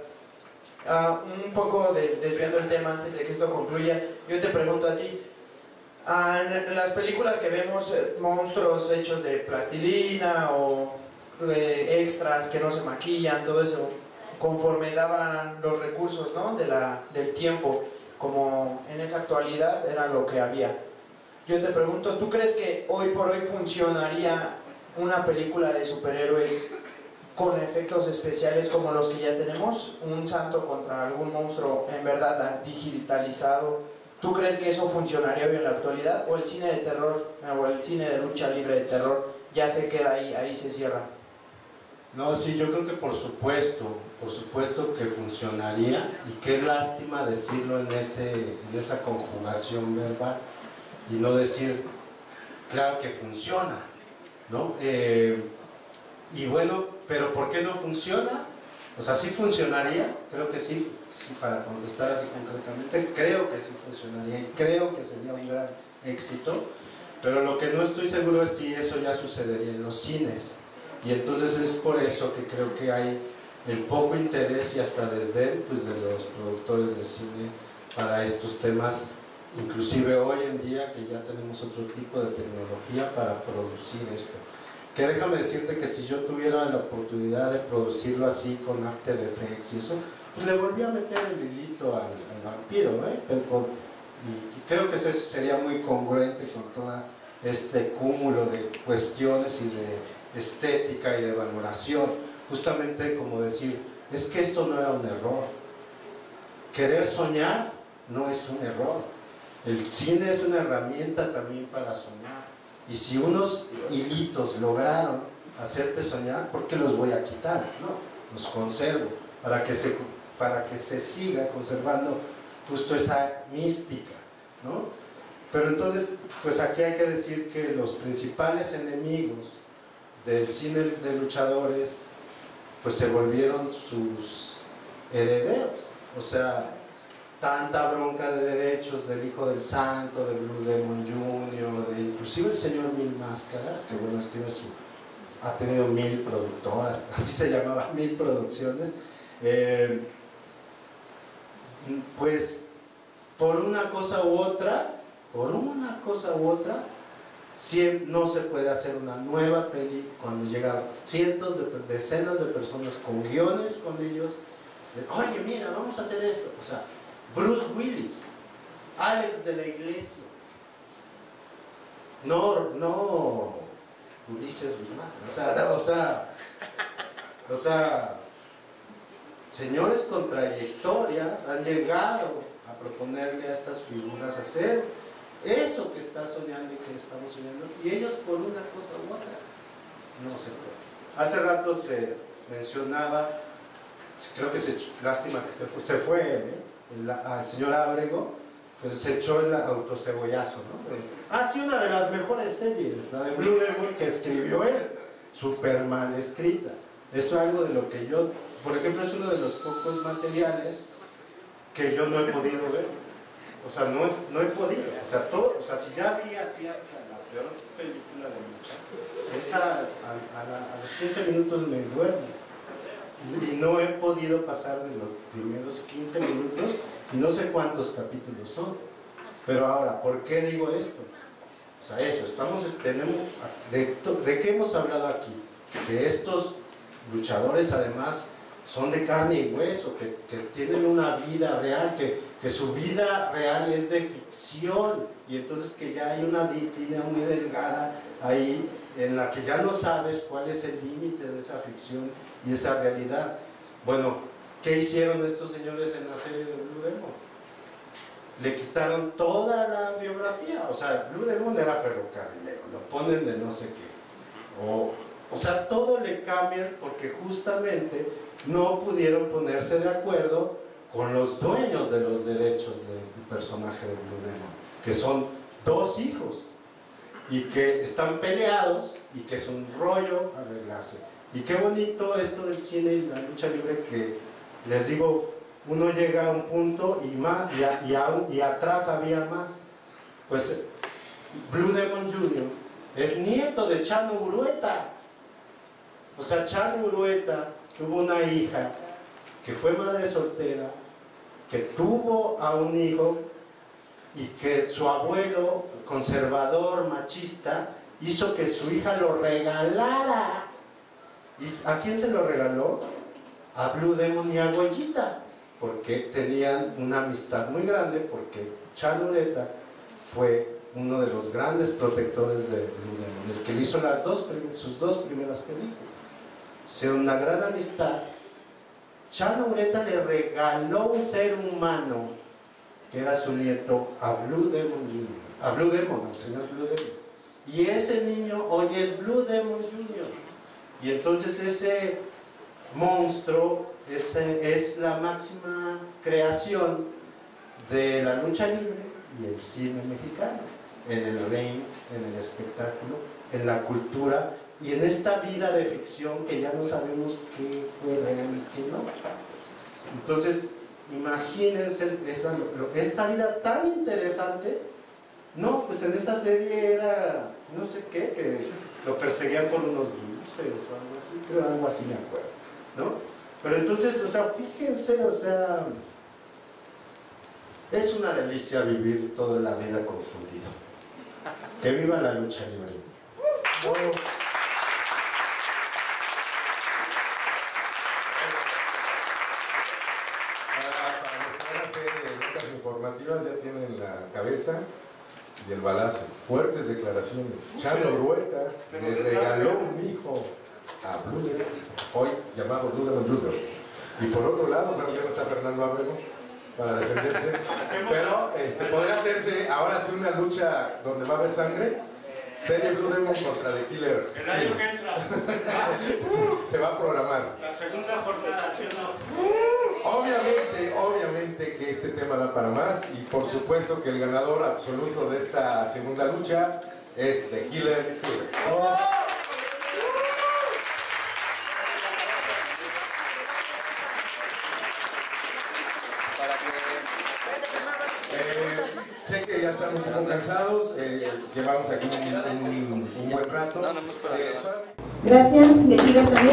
Uh, un poco de, desviando el tema antes de que esto concluya, yo te pregunto a ti, uh, en, en las películas que vemos eh, monstruos hechos de plastilina o de extras que no se maquillan, todo eso, conforme daban los recursos, ¿no? de la, del tiempo, como en esa actualidad era lo que había. Yo te pregunto, ¿tú crees que hoy por hoy funcionaría una película de superhéroes con efectos especiales como los que ya tenemos? Un santo contra algún monstruo en verdad digitalizado. ¿Tú crees que eso funcionaría hoy en la actualidad? ¿O el cine de terror, o el cine de lucha libre de terror ya se queda ahí, ahí se cierra? No, sí, yo creo que por supuesto, por supuesto que funcionaría, y qué lástima decirlo en, ese, en esa conjugación verbal y no decir, claro que funciona, ¿no? Eh, y bueno, pero ¿por qué no funciona? O sea, sí funcionaría, creo que sí, sí, para contestar así concretamente, creo que sí funcionaría y creo que sería un gran éxito, pero lo que no estoy seguro es si eso ya sucedería en los cines. Y entonces es por eso que creo que hay el poco interés y hasta desdén pues, de los productores de cine para estos temas, inclusive hoy en día que ya tenemos otro tipo de tecnología para producir esto. Que déjame decirte que si yo tuviera la oportunidad de producirlo así con After Effects y eso, pues le volví a meter el hilito al, al vampiro, ¿eh? Pero con, y, y creo que eso sería muy congruente con todo este cúmulo de cuestiones y de estética y de valoración, justamente como decir, es que esto no era un error, querer soñar no es un error, el cine es una herramienta también para soñar, y si unos hilitos lograron hacerte soñar, ¿por qué los voy a quitar? No, los conservo, para que se, para que se siga conservando justo esa mística, ¿no? Pero entonces, pues aquí hay que decir que los principales enemigos del cine de luchadores pues se volvieron sus herederos, o sea, tanta bronca de derechos del Hijo del Santo, de Blue Demon junior, de inclusive el señor Mil Máscaras, que bueno, tiene su, ha tenido mil productoras, así se llamaba, mil producciones, eh, pues por una cosa u otra, por una cosa u otra, si no se puede hacer una nueva peli cuando llegan cientos de decenas de personas con guiones con ellos, de, oye mira, vamos a hacer esto, o sea, Bruce Willis, Alex de la Iglesia, no, no Ulises Guzmán, o sea, no, o sea, o sea, señores con trayectorias han llegado a proponerle a estas figuras hacer eso que está soñando y que estamos soñando, y ellos por una cosa u otra no se puede. Hace rato se mencionaba, creo que se, lástima que se fue, se fue ¿eh? el, al señor Ábrego, pues se echó el autocebollazo, ¿no? Ah, sí, una de las mejores series, la de Blue Demon, que escribió él, súper mal escrita. Esto es algo de lo que yo, por ejemplo, es uno de los pocos materiales que yo no he podido ver. O sea, no, es, no he podido. O sea, todo, o sea, si ya vi así hasta la peor película de lucha, esa a, a, la, a los quince minutos me duermo. Y no he podido pasar de los primeros quince minutos, y no sé cuántos capítulos son. Pero ahora, ¿por qué digo esto? O sea, eso, estamos, tenemos, de, ¿de qué hemos hablado aquí? Que estos luchadores además son de carne y hueso, que, que tienen una vida real, que, que su vida real es de ficción, y entonces que ya hay una línea muy delgada ahí en la que ya no sabes cuál es el límite de esa ficción y esa realidad. Bueno, ¿qué hicieron estos señores en la serie de Blue Demon? Le quitaron toda la biografía. O sea, Blue Demon era ferrocarrilero, lo ponen de no sé qué. O, o sea, todo le cambian porque justamente no pudieron ponerse de acuerdo con los dueños de los derechos del personaje de Blue Demon, que son dos hijos y que están peleados y que es un rollo arreglarse. Y qué bonito esto del cine y la lucha libre, que les digo, uno llega a un punto y, más, y, a, y, a, y atrás había más. Pues Blue Demon junior es nieto de Chano Urueta. O sea, Chano Urueta tuvo una hija que fue madre soltera, que tuvo a un hijo y que su abuelo, conservador, machista, hizo que su hija lo regalara. ¿Y a quién se lo regaló? A Blue Demon y a Goyita, porque tenían una amistad muy grande, porque Chano Urueta fue uno de los grandes protectores de Blue Demon, el que le hizo las dos, sus dos primeras películas. Hicieron una gran amistad. Chano Urueta le regaló un ser humano que era su nieto a Blue Demon junior, a Blue Demon, al señor Blue Demon. Y ese niño hoy es Blue Demon junior Y entonces ese monstruo ese es la máxima creación de la lucha libre y el cine mexicano, en el ring, en el espectáculo, en la cultura y en esta vida de ficción que ya no sabemos qué fue real y qué no. Entonces, imagínense esa, esta vida tan interesante. No, pues en esa serie era, no sé qué, que lo perseguían por unos dulces o algo así, creo algo así me acuerdo, ¿no? Pero entonces, o sea, fíjense, o sea, es una delicia vivir toda la vida confundido. Que viva la lucha libre. Oh. Informativas ya tienen la cabeza y el balazo. Fuertes declaraciones. Chano Urueta le regaló un hijo a Blue Demon, hoy llamado Blue Demon junior Y por otro lado, bueno, ya no está Fernando Ábrego para defenderse, pero este, podría hacerse ahora sí una lucha donde va a haber sangre. Serie Blue Demon contra The Killer. El año que entra. Se va a programar. La segunda jornada, ¿sí o no? Obviamente, obviamente que este tema da para más y por supuesto que el ganador absoluto de esta segunda lucha es The Killer Silver. Oh. Para que eh, llevamos aquí un, un, un buen rato. Eh, Gracias, de Killer también,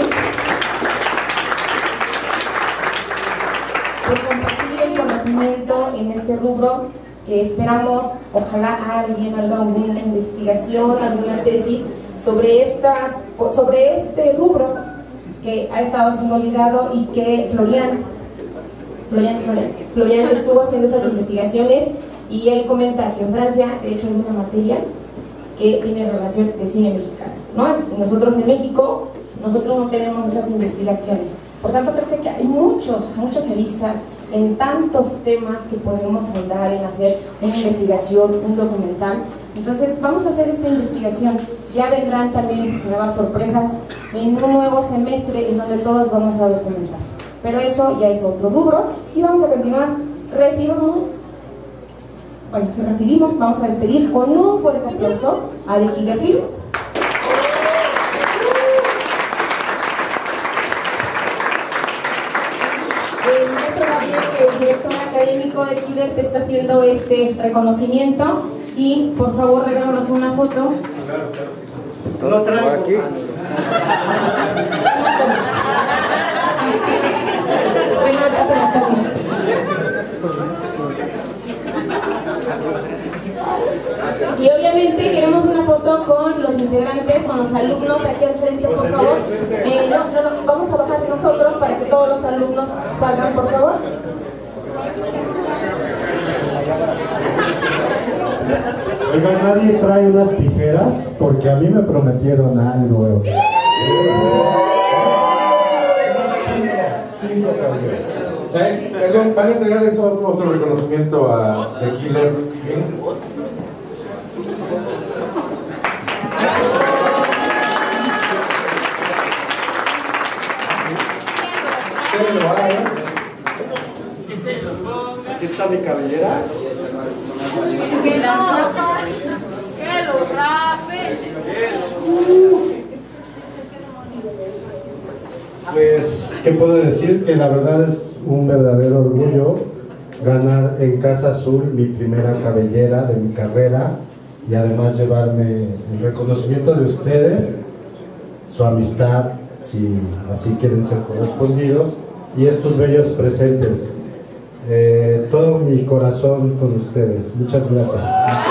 por compartir el conocimiento en este rubro, que esperamos, ojalá alguien haga alguna investigación, alguna tesis sobre, estas, sobre este rubro que ha estado sin olvidado y que Florian, Florian, Florian, Florian estuvo haciendo esas investigaciones, y él comenta que en Francia, de hecho, hay una materia que tiene relación de cine mexicano, ¿no? Nosotros en México, nosotros no tenemos esas investigaciones. Por tanto, creo que hay muchos, muchos aristas en tantos temas que podemos ahondar en hacer una investigación, un documental. Entonces, vamos a hacer esta investigación. Ya vendrán también nuevas sorpresas en un nuevo semestre en donde todos vamos a documentar. Pero eso ya es otro rubro y vamos a continuar. Recibimos, bueno, si recibimos, vamos a despedir con un fuerte aplauso a The Killer Film. El director académico de Killer te está haciendo este reconocimiento y por favor regálanos una foto. Lo traigo aquí. Y obviamente queremos una foto con los integrantes, con los alumnos aquí al frente, por favor. Eh, no, no, no, vamos a bajar nosotros para que todos los alumnos salgan, por favor. Oiga, nadie trae unas tijeras porque a mí me prometieron algo. Eh, perdón, van a entregarles otro, otro reconocimiento a The Killer Film. Aquí está mi cabellera. Que lo rapen, que lo rapen. Pues, ¿qué puedo decir? Que la verdad es un verdadero orgullo ganar en Casa Azul mi primera cabellera de mi carrera y además llevarme el reconocimiento de ustedes, su amistad, si así quieren ser correspondidos, y estos bellos presentes. Eh, todo mi corazón con ustedes. Muchas gracias.